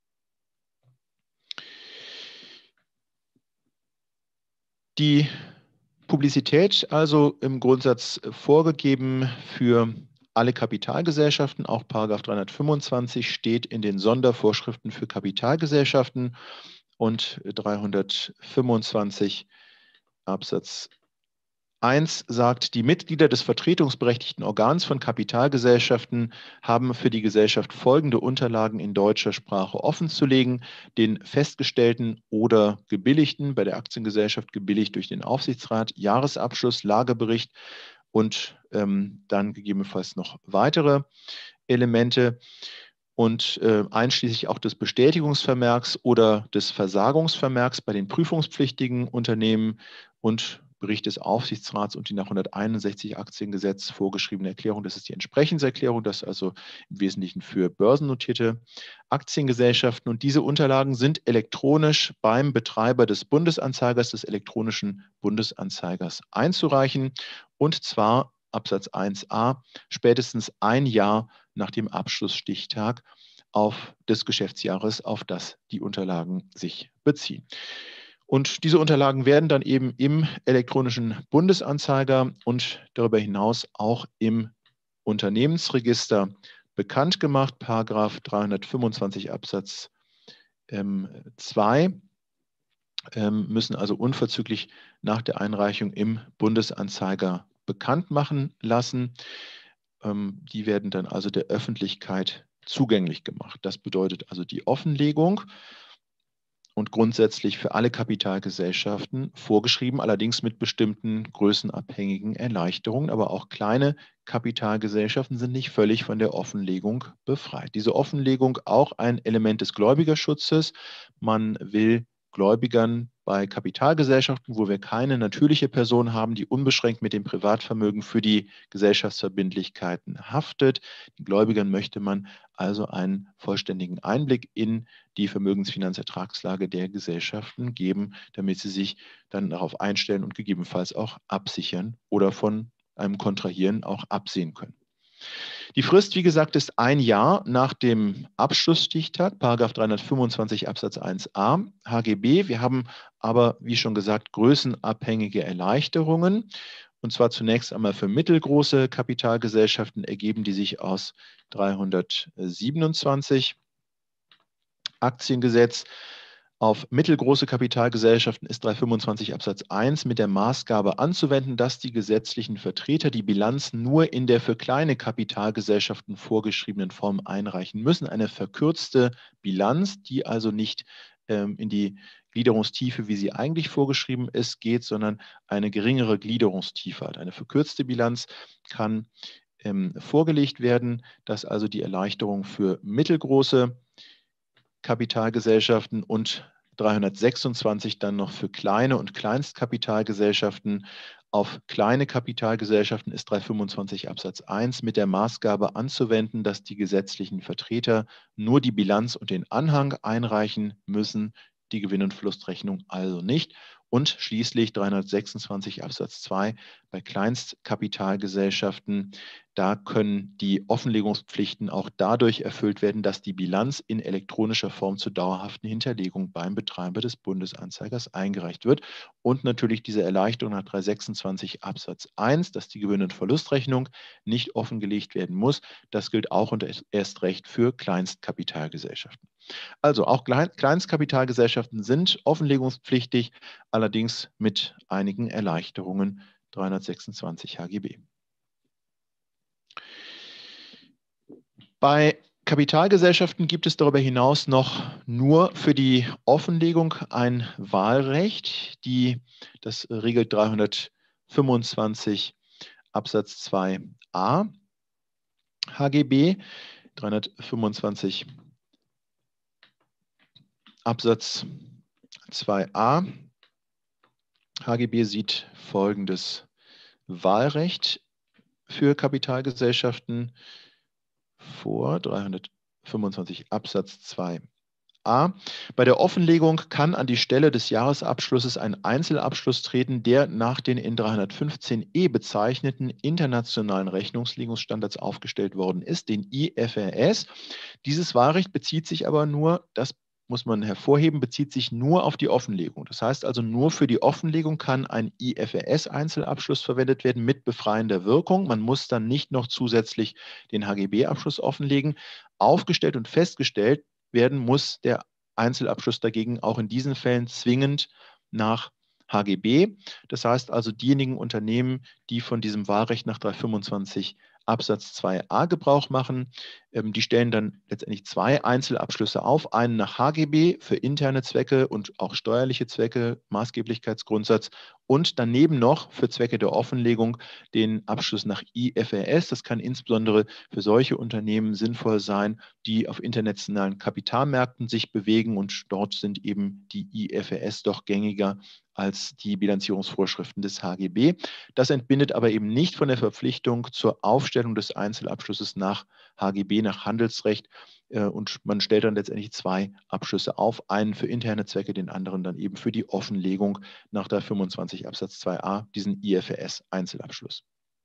Die Publizität also im Grundsatz vorgegeben für alle Kapitalgesellschaften, auch Paragraph dreihundertfünfundzwanzig steht in den Sondervorschriften für Kapitalgesellschaften und dreihundertfünfundzwanzig Absatz eins sagt, die Mitglieder des vertretungsberechtigten Organs von Kapitalgesellschaften haben für die Gesellschaft folgende Unterlagen in deutscher Sprache offenzulegen: den festgestellten oder gebilligten, bei der Aktiengesellschaft gebilligt durch den Aufsichtsrat, Jahresabschluss, Lagebericht und ähm, dann gegebenenfalls noch weitere Elemente und äh, einschließlich auch des Bestätigungsvermerks oder des Versagungsvermerks bei den prüfungspflichtigen Unternehmen und Bericht des Aufsichtsrats und die nach hunderteinundsechzig Aktiengesetz vorgeschriebene Erklärung. Das ist die Entsprechenserklärung, das also im Wesentlichen für börsennotierte Aktiengesellschaften. Und diese Unterlagen sind elektronisch beim Betreiber des Bundesanzeigers, des elektronischen Bundesanzeigers einzureichen. Und zwar Absatz eins a spätestens ein Jahr nach dem Abschlussstichtag auf des Geschäftsjahres, auf das die Unterlagen sich beziehen. Und diese Unterlagen werden dann eben im elektronischen Bundesanzeiger und darüber hinaus auch im Unternehmensregister bekannt gemacht, Paragraph dreihundertfünfundzwanzig Absatz zwei, ähm, müssen also unverzüglich nach der Einreichung im Bundesanzeiger bekannt machen lassen. Ähm, die werden dann also der Öffentlichkeit zugänglich gemacht. Das bedeutet also die Offenlegung und grundsätzlich für alle Kapitalgesellschaften vorgeschrieben, allerdings mit bestimmten größenabhängigen Erleichterungen. Aber auch kleine Kapitalgesellschaften sind nicht völlig von der Offenlegung befreit. Diese Offenlegung auch ein Element des Gläubigerschutzes. Man will Gläubigern bei Kapitalgesellschaften, wo wir keine natürliche Person haben, die unbeschränkt mit dem Privatvermögen für die Gesellschaftsverbindlichkeiten haftet. Den Gläubigern möchte man also einen vollständigen Einblick in die Vermögensfinanzertragslage der Gesellschaften geben, damit sie sich dann darauf einstellen und gegebenenfalls auch absichern oder von einem Kontrahieren auch absehen können. Die Frist, wie gesagt, ist ein Jahr nach dem Abschlussstichtag, Paragraph dreihundertfünfundzwanzig Absatz eins a H G B. Wir haben aber, wie schon gesagt, größenabhängige Erleichterungen. Und zwar zunächst einmal für mittelgroße Kapitalgesellschaften ergeben die sich aus dreihundertsiebenundzwanzig Aktiengesetz. Auf mittelgroße Kapitalgesellschaften ist dreihundertfünfundzwanzig Absatz eins mit der Maßgabe anzuwenden, dass die gesetzlichen Vertreter die Bilanz nur in der für kleine Kapitalgesellschaften vorgeschriebenen Form einreichen müssen. Eine verkürzte Bilanz, die also nicht ähm, in die Gliederungstiefe, wie sie eigentlich vorgeschrieben ist, geht, sondern eine geringere Gliederungstiefe hat. Eine verkürzte Bilanz kann ähm, vorgelegt werden, dass also die Erleichterung für mittelgroße Kapitalgesellschaften und dreihundertsechsundzwanzig dann noch für kleine und Kleinstkapitalgesellschaften. Auf kleine Kapitalgesellschaften ist dreihundertfünfundzwanzig Absatz eins mit der Maßgabe anzuwenden, dass die gesetzlichen Vertreter nur die Bilanz und den Anhang einreichen müssen, die Gewinn- und Verlustrechnung also nicht. Und schließlich dreihundertsechsundzwanzig Absatz zwei bei Kleinstkapitalgesellschaften. Da können die Offenlegungspflichten auch dadurch erfüllt werden, dass die Bilanz in elektronischer Form zur dauerhaften Hinterlegung beim Betreiber des Bundesanzeigers eingereicht wird. Und natürlich diese Erleichterung nach dreihundertsechsundzwanzig Absatz eins, dass die Gewinn- und Verlustrechnung nicht offengelegt werden muss. Das gilt auch und erst recht für Kleinstkapitalgesellschaften. Also auch Kleinstkapitalgesellschaften sind offenlegungspflichtig, allerdings mit einigen Erleichterungen dreihundertsechsundzwanzig H G B. Bei Kapitalgesellschaften gibt es darüber hinaus noch nur für die Offenlegung ein Wahlrecht. Die, das regelt dreihundertfünfundzwanzig Absatz zwei a H G B, dreihundertfünfundzwanzig Absatz zwei a H G B sieht folgendes Wahlrecht für Kapitalgesellschaften vor, dreihundertfünfundzwanzig Absatz zwei a. Bei der Offenlegung kann an die Stelle des Jahresabschlusses ein Einzelabschluss treten, der nach den in dreihundertfünfzehn e bezeichneten internationalen Rechnungslegungsstandards aufgestellt worden ist, den I F R S. Dieses Wahlrecht bezieht sich aber nur, das muss man hervorheben, bezieht sich nur auf die Offenlegung. Das heißt also, nur für die Offenlegung kann ein I F R S-Einzelabschluss verwendet werden mit befreiender Wirkung. Man muss dann nicht noch zusätzlich den H G B-Abschluss offenlegen. Aufgestellt und festgestellt werden muss der Einzelabschluss dagegen auch in diesen Fällen zwingend nach H G B. Das heißt also, diejenigen Unternehmen, die von diesem Wahlrecht nach dreihundertfünfundzwanzig Absatz zwei a Gebrauch machen, ähm, die stellen dann letztendlich zwei Einzelabschlüsse auf, einen nach H G B für interne Zwecke und auch steuerliche Zwecke, Maßgeblichkeitsgrundsatz, und daneben noch für Zwecke der Offenlegung den Abschluss nach I F R S. Das kann insbesondere für solche Unternehmen sinnvoll sein, die auf internationalen Kapitalmärkten sich bewegen, und dort sind eben die I F R S doch gängiger als die Bilanzierungsvorschriften des H G B. Das entbindet aber eben nicht von der Verpflichtung zur Aufstellung des Einzelabschlusses nach H G B, nach Handelsrecht, äh, und man stellt dann letztendlich zwei Abschlüsse auf, einen für interne Zwecke, den anderen dann eben für die Offenlegung nach der fünfundzwanzig Absatz zwei a, diesen I F R S-Einzelabschluss.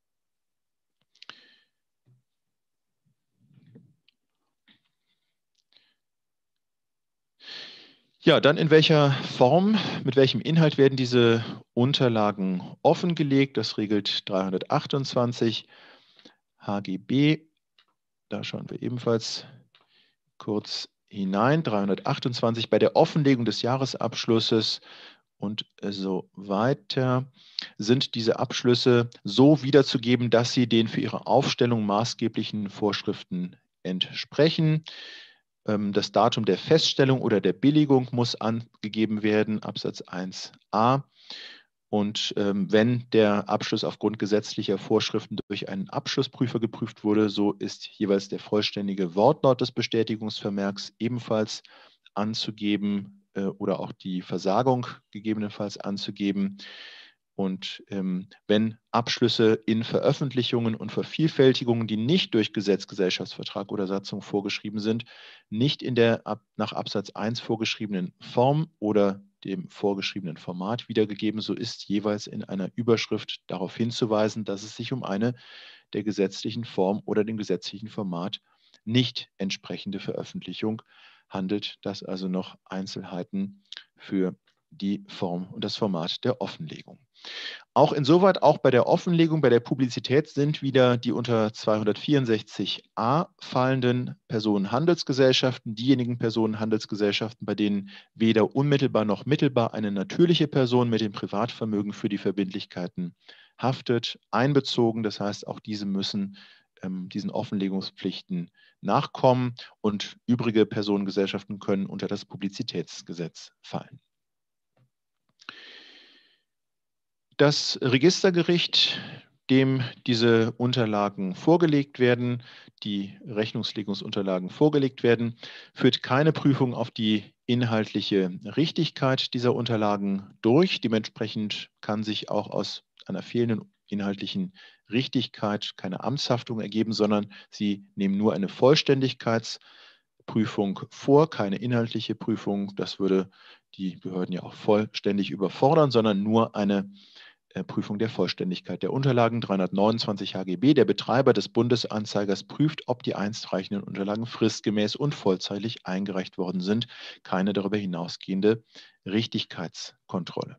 Ja, dann in welcher Form, mit welchem Inhalt werden diese Unterlagen offengelegt? Das regelt dreihundertachtundzwanzig H G B. Da schauen wir ebenfalls kurz hinein. dreihundertachtundzwanzig bei der Offenlegung des Jahresabschlusses und so weiter sind diese Abschlüsse so wiederzugeben, dass sie den für ihre Aufstellung maßgeblichen Vorschriften entsprechen. Das Datum der Feststellung oder der Billigung muss angegeben werden, Absatz eins a. Und ähm, wenn der Abschluss aufgrund gesetzlicher Vorschriften durch einen Abschlussprüfer geprüft wurde, so ist jeweils der vollständige Wortlaut des Bestätigungsvermerks ebenfalls anzugeben äh, oder auch die Versagung gegebenenfalls anzugeben. Und ähm, wenn Abschlüsse in Veröffentlichungen und Vervielfältigungen, die nicht durch Gesetz, Gesellschaftsvertrag oder Satzung vorgeschrieben sind, nicht in der ab, nach Absatz eins vorgeschriebenen Form oder dem vorgeschriebenen Format wiedergegeben. So ist jeweils in einer Überschrift darauf hinzuweisen, dass es sich um eine der gesetzlichen Form oder dem gesetzlichen Format nicht entsprechende Veröffentlichung handelt. Das also noch Einzelheiten für die Form und das Format der Offenlegung. Auch insoweit, auch bei der Offenlegung, bei der Publizität sind wieder die unter zweihundertvierundsechzig a fallenden Personenhandelsgesellschaften diejenigen Personenhandelsgesellschaften, bei denen weder unmittelbar noch mittelbar eine natürliche Person mit dem Privatvermögen für die Verbindlichkeiten haftet, einbezogen. Das heißt, auch diese müssen ähm, diesen Offenlegungspflichten nachkommen und übrige Personengesellschaften können unter das Publizitätsgesetz fallen. Das Registergericht, dem diese Unterlagen vorgelegt werden, die Rechnungslegungsunterlagen vorgelegt werden, führt keine Prüfung auf die inhaltliche Richtigkeit dieser Unterlagen durch. Dementsprechend kann sich auch aus einer fehlenden inhaltlichen Richtigkeit keine Amtshaftung ergeben, sondern sie nehmen nur eine Vollständigkeitsprüfung vor, keine inhaltliche Prüfung. Das würde die Behörden ja auch vollständig überfordern, sondern nur eine Prüfung der Vollständigkeit der Unterlagen. dreihundertneunundzwanzig H G B. Der Betreiber des Bundesanzeigers prüft, ob die einstreichenden Unterlagen fristgemäß und vollzeitig eingereicht worden sind. Keine darüber hinausgehende Richtigkeitskontrolle.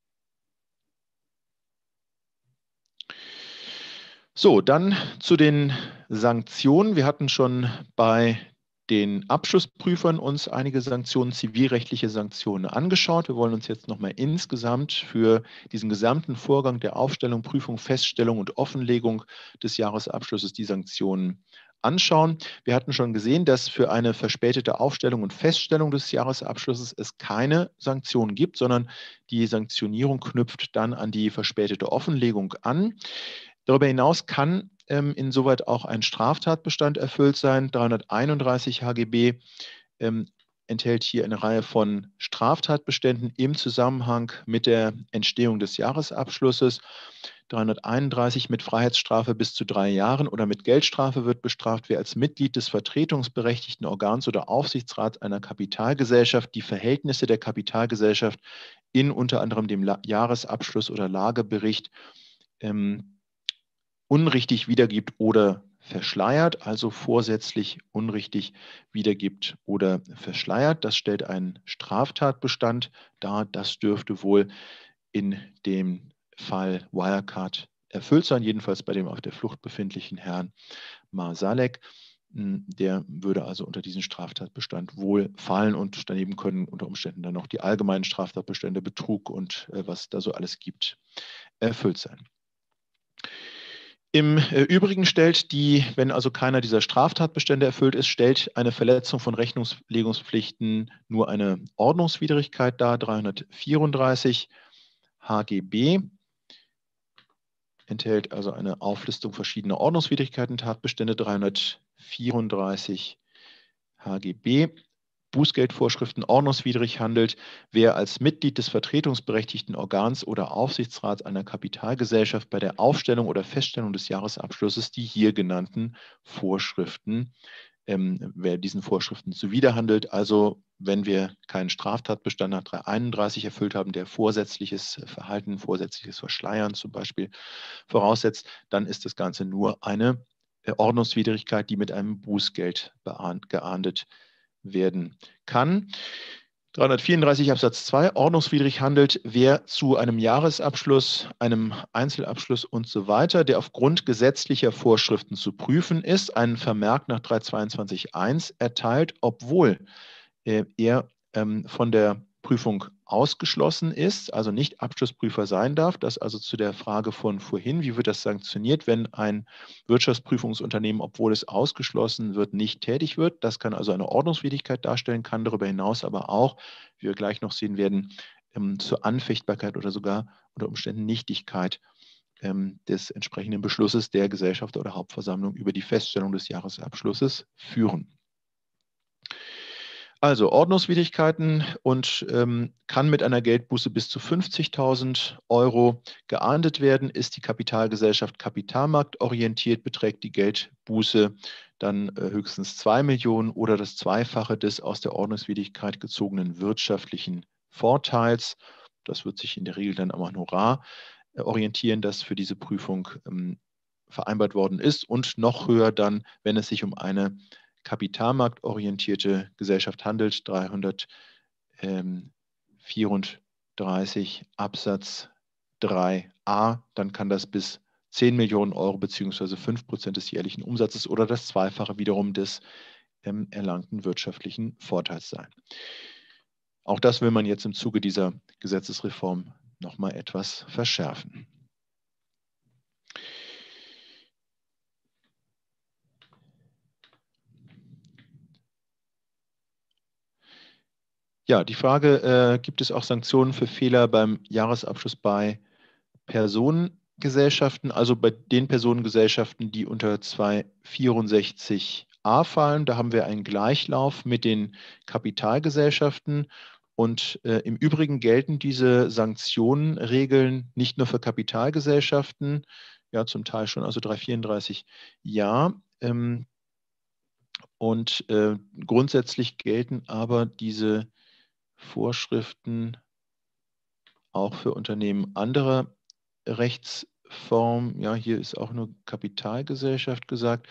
So, dann zu den Sanktionen. Wir hatten schon bei den Abschlussprüfern uns einige Sanktionen, zivilrechtliche Sanktionen angeschaut. Wir wollen uns jetzt nochmal insgesamt für diesen gesamten Vorgang der Aufstellung, Prüfung, Feststellung und Offenlegung des Jahresabschlusses die Sanktionen anschauen. Wir hatten schon gesehen, dass für eine verspätete Aufstellung und Feststellung des Jahresabschlusses es keine Sanktionen gibt, sondern die Sanktionierung knüpft dann an die verspätete Offenlegung an. Darüber hinaus kann ähm, insoweit auch ein Straftatbestand erfüllt sein. dreihunderteinunddreißig H G B ähm, enthält hier eine Reihe von Straftatbeständen im Zusammenhang mit der Entstehung des Jahresabschlusses. dreihunderteinunddreißig mit Freiheitsstrafe bis zu drei Jahren oder mit Geldstrafe wird bestraft, wer als Mitglied des vertretungsberechtigten Organs oder Aufsichtsrats einer Kapitalgesellschaft die Verhältnisse der Kapitalgesellschaft in unter anderem dem La- Jahresabschluss oder Lagebericht ähm, unrichtig wiedergibt oder verschleiert, also vorsätzlich unrichtig wiedergibt oder verschleiert. Das stellt einen Straftatbestand dar. Das dürfte wohl in dem Fall Wirecard erfüllt sein, jedenfalls bei dem auf der Flucht befindlichen Herrn Marsalek. Der würde also unter diesen Straftatbestand wohl fallen und daneben können unter Umständen dann noch die allgemeinen Straftatbestände, Betrug und äh, was da so alles gibt, erfüllt sein. Im Übrigen stellt die, wenn also keiner dieser Straftatbestände erfüllt ist, stellt eine Verletzung von Rechnungslegungspflichten nur eine Ordnungswidrigkeit dar. dreihundertvierunddreißig H G B enthält also eine Auflistung verschiedener Ordnungswidrigkeiten, Tatbestände. dreihundertvierunddreißig H G B. Bußgeldvorschriften ordnungswidrig handelt, wer als Mitglied des vertretungsberechtigten Organs oder Aufsichtsrats einer Kapitalgesellschaft bei der Aufstellung oder Feststellung des Jahresabschlusses die hier genannten Vorschriften, ähm, wer diesen Vorschriften zuwiderhandelt. Also wenn wir keinen Straftatbestand nach dreihunderteinunddreißig erfüllt haben, der vorsätzliches Verhalten, vorsätzliches Verschleiern zum Beispiel voraussetzt, dann ist das Ganze nur eine Ordnungswidrigkeit, die mit einem Bußgeld geahndet werden kann. dreihundertvierunddreißig Absatz zwei, ordnungswidrig handelt, wer zu einem Jahresabschluss, einem Einzelabschluss und so weiter, der aufgrund gesetzlicher Vorschriften zu prüfen ist, einen Vermerk nach dreihundertzweiundzwanzig Absatz eins erteilt, obwohl äh, er ähm, von der Prüfung ausgeschlossen ist, also nicht Abschlussprüfer sein darf. Das also zu der Frage von vorhin, wie wird das sanktioniert, wenn ein Wirtschaftsprüfungsunternehmen, obwohl es ausgeschlossen wird, nicht tätig wird. Das kann also eine Ordnungswidrigkeit darstellen, kann darüber hinaus aber auch, wie wir gleich noch sehen werden, ähm, zur Anfechtbarkeit oder sogar unter Umständen Nichtigkeit ähm, des entsprechenden Beschlusses der Gesellschaft oder Hauptversammlung über die Feststellung des Jahresabschlusses führen. Also Ordnungswidrigkeiten und ähm, kann mit einer Geldbuße bis zu fünfzigtausend Euro geahndet werden. Ist die Kapitalgesellschaft kapitalmarktorientiert, beträgt die Geldbuße dann äh, höchstens zwei Millionen oder das Zweifache des aus der Ordnungswidrigkeit gezogenen wirtschaftlichen Vorteils. Das wird sich in der Regel dann am Honorar äh, orientieren, das für diese Prüfung ähm, vereinbart worden ist, und noch höher dann, wenn es sich um eine kapitalmarktorientierte Gesellschaft handelt, dreihundertvierunddreißig Absatz drei a, dann kann das bis zehn Millionen Euro bzw. fünf Prozent des jährlichen Umsatzes oder das Zweifache wiederum des ähm, erlangten wirtschaftlichen Vorteils sein. Auch das will man jetzt im Zuge dieser Gesetzesreform nochmal etwas verschärfen. Ja, die Frage, äh, gibt es auch Sanktionen für Fehler beim Jahresabschluss bei Personengesellschaften, also bei den Personengesellschaften, die unter zweihundertvierundsechzig a fallen? Da haben wir einen Gleichlauf mit den Kapitalgesellschaften. Und äh, im Übrigen gelten diese Sanktionenregeln nicht nur für Kapitalgesellschaften, ja zum Teil schon, also dreihundertvierunddreißig ja. Ähm, und äh, grundsätzlich gelten aber diese Vorschriften auch für Unternehmen anderer Rechtsform. Ja, hier ist auch nur Kapitalgesellschaft gesagt.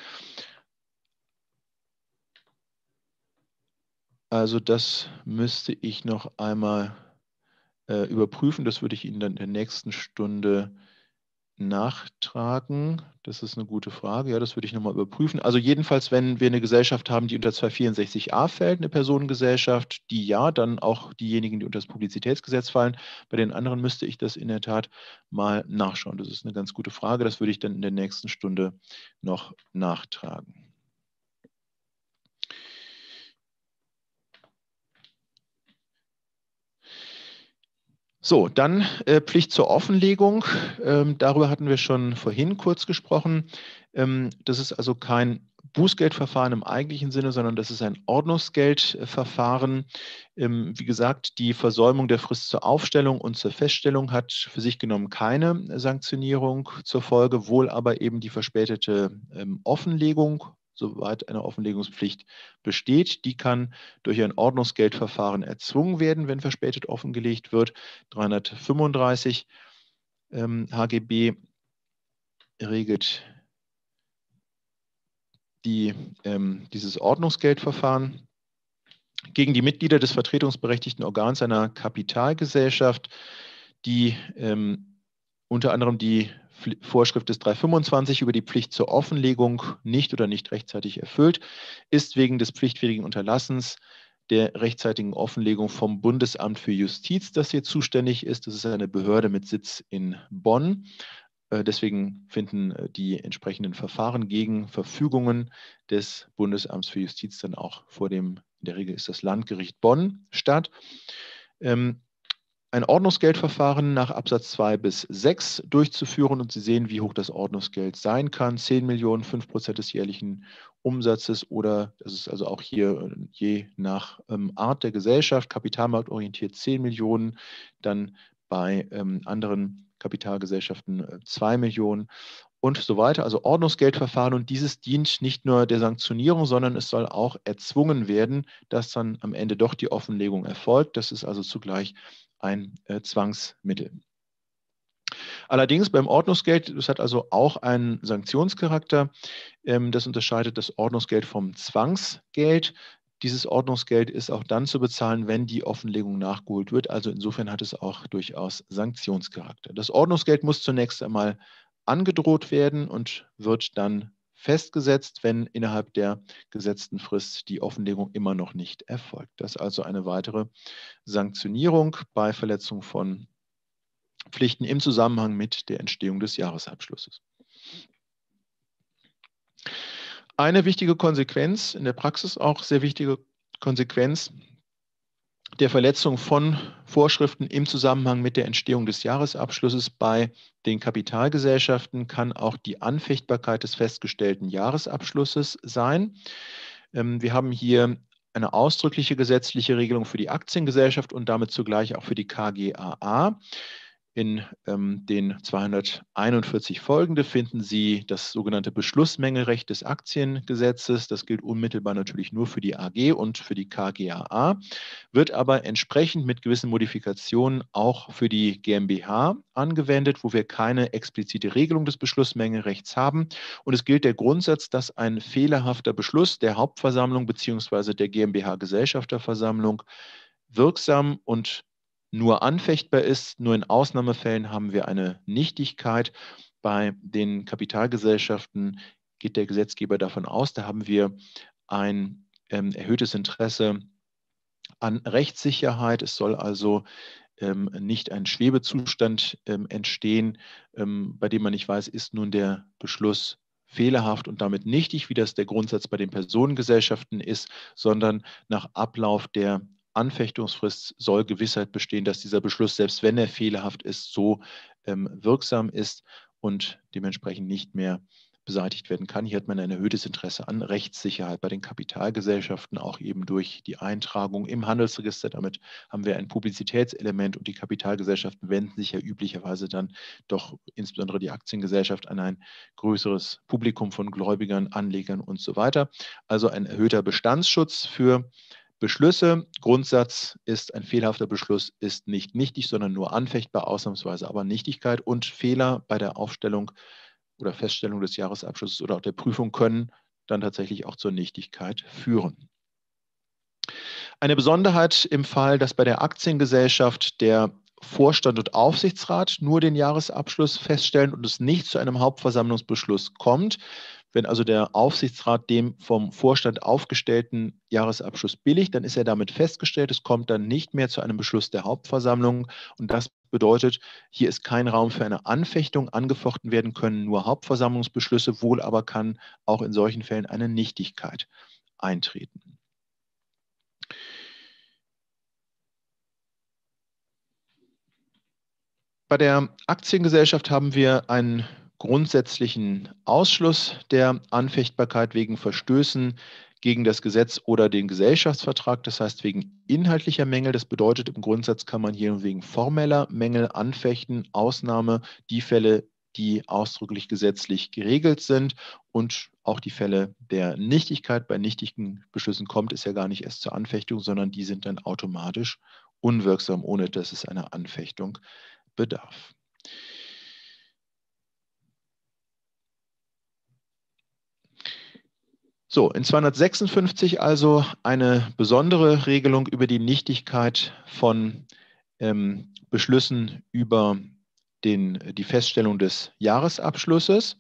Also das müsste ich noch einmal äh, überprüfen. Das würde ich Ihnen dann in der nächsten Stunde nachtragen. Das ist eine gute Frage. Ja, das würde ich nochmal überprüfen. Also jedenfalls, wenn wir eine Gesellschaft haben, die unter zweihundertvierundsechzig a fällt, eine Personengesellschaft, die ja, dann auch diejenigen, die unter das Publizitätsgesetz fallen. Bei den anderen müsste ich das in der Tat mal nachschauen. Das ist eine ganz gute Frage. Das würde ich dann in der nächsten Stunde noch nachtragen. So, dann äh, Pflicht zur Offenlegung. Ähm, darüber hatten wir schon vorhin kurz gesprochen. Ähm, das ist also kein Bußgeldverfahren im eigentlichen Sinne, sondern das ist ein Ordnungsgeldverfahren. Ähm, wie gesagt, die Versäumung der Frist zur Aufstellung und zur Feststellung hat für sich genommen keine Sanktionierung zur Folge, wohl aber eben die verspätete ähm, Offenlegung, soweit eine Offenlegungspflicht besteht. Die kann durch ein Ordnungsgeldverfahren erzwungen werden, wenn verspätet offengelegt wird. dreihundertfünfunddreißig ähm, H G B regelt die, ähm, dieses Ordnungsgeldverfahren gegen die Mitglieder des vertretungsberechtigten Organs einer Kapitalgesellschaft, die ähm, unter anderem die Vorschrift des dreihundertfünfundzwanzig über die Pflicht zur Offenlegung nicht oder nicht rechtzeitig erfüllt, ist wegen des pflichtwidrigen Unterlassens der rechtzeitigen Offenlegung vom Bundesamt für Justiz, das hier zuständig ist. Das ist eine Behörde mit Sitz in Bonn. Deswegen finden die entsprechenden Verfahren gegen Verfügungen des Bundesamts für Justiz dann auch vor dem, in der Regel ist das Landgericht Bonn, statt. Ähm, ein Ordnungsgeldverfahren nach Absatz zwei bis sechs durchzuführen, und Sie sehen, wie hoch das Ordnungsgeld sein kann. zehn Millionen, fünf Prozent des jährlichen Umsatzes, oder das ist also auch hier je nach ähm, Art der Gesellschaft, kapitalmarktorientiert zehn Millionen, dann bei ähm, anderen Kapitalgesellschaften äh, zwei Millionen und so weiter. Also Ordnungsgeldverfahren, und dieses dient nicht nur der Sanktionierung, sondern es soll auch erzwungen werden, dass dann am Ende doch die Offenlegung erfolgt. Das ist also zugleich ein äh, Zwangsmittel. Allerdings beim Ordnungsgeld, das hat also auch einen Sanktionscharakter. Ähm, das unterscheidet das Ordnungsgeld vom Zwangsgeld. Dieses Ordnungsgeld ist auch dann zu bezahlen, wenn die Offenlegung nachgeholt wird. Also insofern hat es auch durchaus Sanktionscharakter. Das Ordnungsgeld muss zunächst einmal angedroht werden und wird dann festgesetzt, wenn innerhalb der gesetzten Frist die Offenlegung immer noch nicht erfolgt. Das ist also eine weitere Sanktionierung bei Verletzung von Pflichten im Zusammenhang mit der Entstehung des Jahresabschlusses. Eine wichtige Konsequenz, in der Praxis auch sehr wichtige Konsequenz der Verletzung von Vorschriften im Zusammenhang mit der Entstehung des Jahresabschlusses bei den Kapitalgesellschaften kann auch die Anfechtbarkeit des festgestellten Jahresabschlusses sein. Wir haben hier eine ausdrückliche gesetzliche Regelung für die Aktiengesellschaft und damit zugleich auch für die K G A A. In ähm, den zweihunderteinundvierzig folgende finden Sie das sogenannte Beschlussmengerecht des Aktiengesetzes. Das gilt unmittelbar natürlich nur für die A G und für die K G a A, wird aber entsprechend mit gewissen Modifikationen auch für die GmbH angewendet, wo wir keine explizite Regelung des Beschlussmengerechts haben. Und es gilt der Grundsatz, dass ein fehlerhafter Beschluss der Hauptversammlung bzw. der GmbH-Gesellschafterversammlung wirksam und nur anfechtbar ist. Nur in Ausnahmefällen haben wir eine Nichtigkeit. Bei den Kapitalgesellschaften geht der Gesetzgeber davon aus, da haben wir ein ähm, erhöhtes Interesse an Rechtssicherheit. Es soll also ähm, nicht ein Schwebezustand ähm, entstehen, ähm, bei dem man nicht weiß, ist nun der Beschluss fehlerhaft und damit nichtig, wie das der Grundsatz bei den Personengesellschaften ist, sondern nach Ablauf der Anfechtungsfrist soll Gewissheit bestehen, dass dieser Beschluss, selbst wenn er fehlerhaft ist, so ähm, wirksam ist und dementsprechend nicht mehr beseitigt werden kann. Hier hat man ein erhöhtes Interesse an Rechtssicherheit bei den Kapitalgesellschaften, auch eben durch die Eintragung im Handelsregister. Damit haben wir ein Publizitätselement und die Kapitalgesellschaften wenden sich ja üblicherweise dann doch insbesondere die Aktiengesellschaft an ein größeres Publikum von Gläubigern, Anlegern und so weiter. Also ein erhöhter Bestandsschutz für Beschlüsse. Grundsatz ist, ein fehlerhafter Beschluss ist nicht nichtig, sondern nur anfechtbar, ausnahmsweise aber Nichtigkeit, und Fehler bei der Aufstellung oder Feststellung des Jahresabschlusses oder auch der Prüfung können dann tatsächlich auch zur Nichtigkeit führen. Eine Besonderheit im Fall, dass bei der Aktiengesellschaft der Vorstand und Aufsichtsrat nur den Jahresabschluss feststellen und es nicht zu einem Hauptversammlungsbeschluss kommt. Wenn also der Aufsichtsrat dem vom Vorstand aufgestellten Jahresabschluss billigt, dann ist er damit festgestellt. Es kommt dann nicht mehr zu einem Beschluss der Hauptversammlung. Und das bedeutet, hier ist kein Raum für eine Anfechtung. Angefochten werden können nur Hauptversammlungsbeschlüsse, wohl aber kann auch in solchen Fällen eine Nichtigkeit eintreten. Bei der Aktiengesellschaft haben wir einen grundsätzlichen Ausschluss der Anfechtbarkeit wegen Verstößen gegen das Gesetz oder den Gesellschaftsvertrag, das heißt wegen inhaltlicher Mängel. Das bedeutet, im Grundsatz kann man hier wegen formeller Mängel anfechten. Ausnahme die Fälle, die ausdrücklich gesetzlich geregelt sind, und auch die Fälle der Nichtigkeit. Bei nichtigen Beschlüssen kommt es ja gar nicht erst zur Anfechtung, sondern die sind dann automatisch unwirksam, ohne dass es eine Anfechtung bedarf. So, in zweihundertsechsundfünfzig also eine besondere Regelung über die Nichtigkeit von ähm, Beschlüssen über den, die Feststellung des Jahresabschlusses.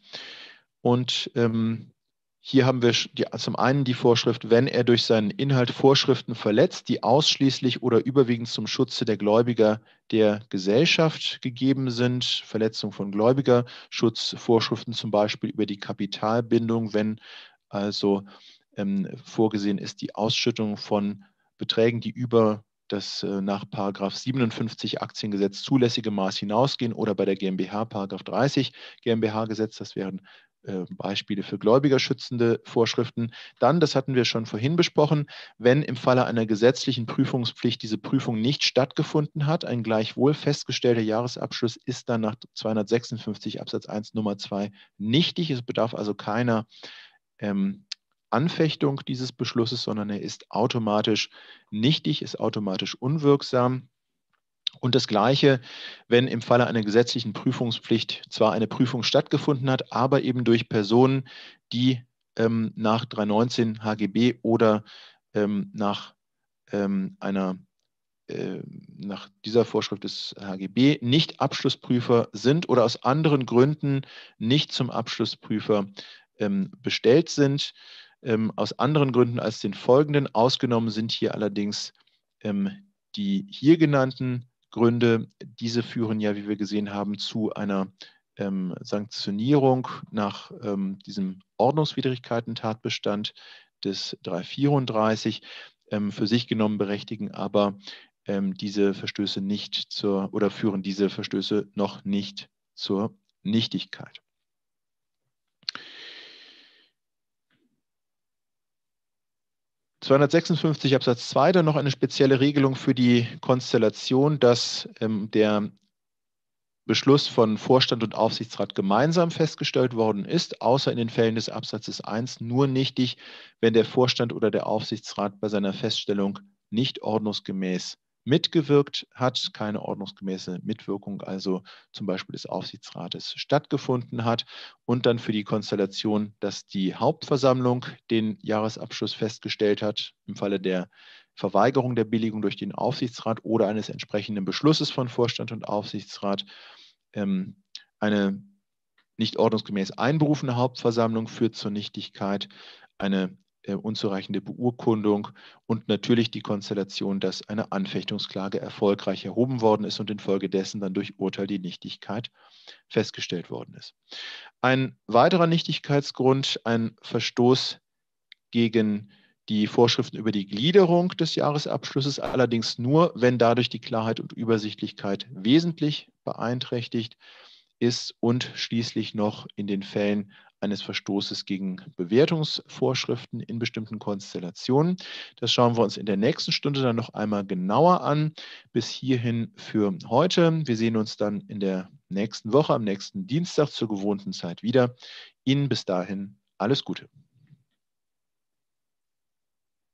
Und ähm, hier haben wir die, zum einen die Vorschrift, wenn er durch seinen Inhalt Vorschriften verletzt, die ausschließlich oder überwiegend zum Schutze der Gläubiger der Gesellschaft gegeben sind. Verletzung von Gläubigerschutz, Vorschriften zum Beispiel über die Kapitalbindung, wenn also ähm, vorgesehen ist die Ausschüttung von Beträgen, die über das äh, nach Paragraph siebenundfünfzig Aktiengesetz zulässige Maß hinausgehen, oder bei der GmbH Paragraph dreißig GmbH-Gesetz, das wären äh, Beispiele für gläubigerschützende Vorschriften. Dann, das hatten wir schon vorhin besprochen, wenn im Falle einer gesetzlichen Prüfungspflicht diese Prüfung nicht stattgefunden hat, ein gleichwohl festgestellter Jahresabschluss ist dann nach zweihundertsechsundfünfzig Absatz eins Nummer zwei nichtig. Es bedarf also keiner ähm, Anfechtung dieses Beschlusses, sondern er ist automatisch nichtig, ist automatisch unwirksam. Und das Gleiche, wenn im Falle einer gesetzlichen Prüfungspflicht zwar eine Prüfung stattgefunden hat, aber eben durch Personen, die ähm, nach dreihundertneunzehn H G B oder ähm, nach ähm, einer äh, nach dieser Vorschrift des H G B nicht Abschlussprüfer sind oder aus anderen Gründen nicht zum Abschlussprüfer ähm, bestellt sind. Ähm, aus anderen Gründen als den folgenden. Ausgenommen sind hier allerdings ähm, die hier genannten Gründe. Diese führen ja, wie wir gesehen haben, zu einer ähm, Sanktionierung nach ähm, diesem Ordnungswidrigkeiten-Tatbestand des dreihundertvierunddreißig. Ähm, für sich genommen berechtigen aber ähm, diese Verstöße nicht zur, oder führen diese Verstöße noch nicht zur Nichtigkeit. zweihundertsechsundfünfzig Absatz zwei dann noch eine spezielle Regelung für die Konstellation, dass ähm, der Beschluss von Vorstand und Aufsichtsrat gemeinsam festgestellt worden ist, außer in den Fällen des Absatzes eins nur nichtig, wenn der Vorstand oder der Aufsichtsrat bei seiner Feststellung nicht ordnungsgemäß mitgewirkt hat, keine ordnungsgemäße Mitwirkung also zum Beispiel des Aufsichtsrates stattgefunden hat, und dann für die Konstellation, dass die Hauptversammlung den Jahresabschluss festgestellt hat, im Falle der Verweigerung der Billigung durch den Aufsichtsrat oder eines entsprechenden Beschlusses von Vorstand und Aufsichtsrat, ähm, eine nicht ordnungsgemäß einberufene Hauptversammlung führt zur Nichtigkeit, eine äh, unzureichende Beurkundung und natürlich die Konstellation, dass eine Anfechtungsklage erfolgreich erhoben worden ist und infolgedessen dann durch Urteil die Nichtigkeit festgestellt worden ist. Ein weiterer Nichtigkeitsgrund, ein Verstoß gegen die Vorschriften über die Gliederung des Jahresabschlusses, allerdings nur, wenn dadurch die Klarheit und Übersichtlichkeit wesentlich beeinträchtigt ist, und schließlich noch in den Fällen eines Verstoßes gegen Bewertungsvorschriften in bestimmten Konstellationen. Das schauen wir uns in der nächsten Stunde dann noch einmal genauer an. Bis hierhin für heute. Wir sehen uns dann in der nächsten Woche, am nächsten Dienstag zur gewohnten Zeit wieder. Ihnen bis dahin alles Gute.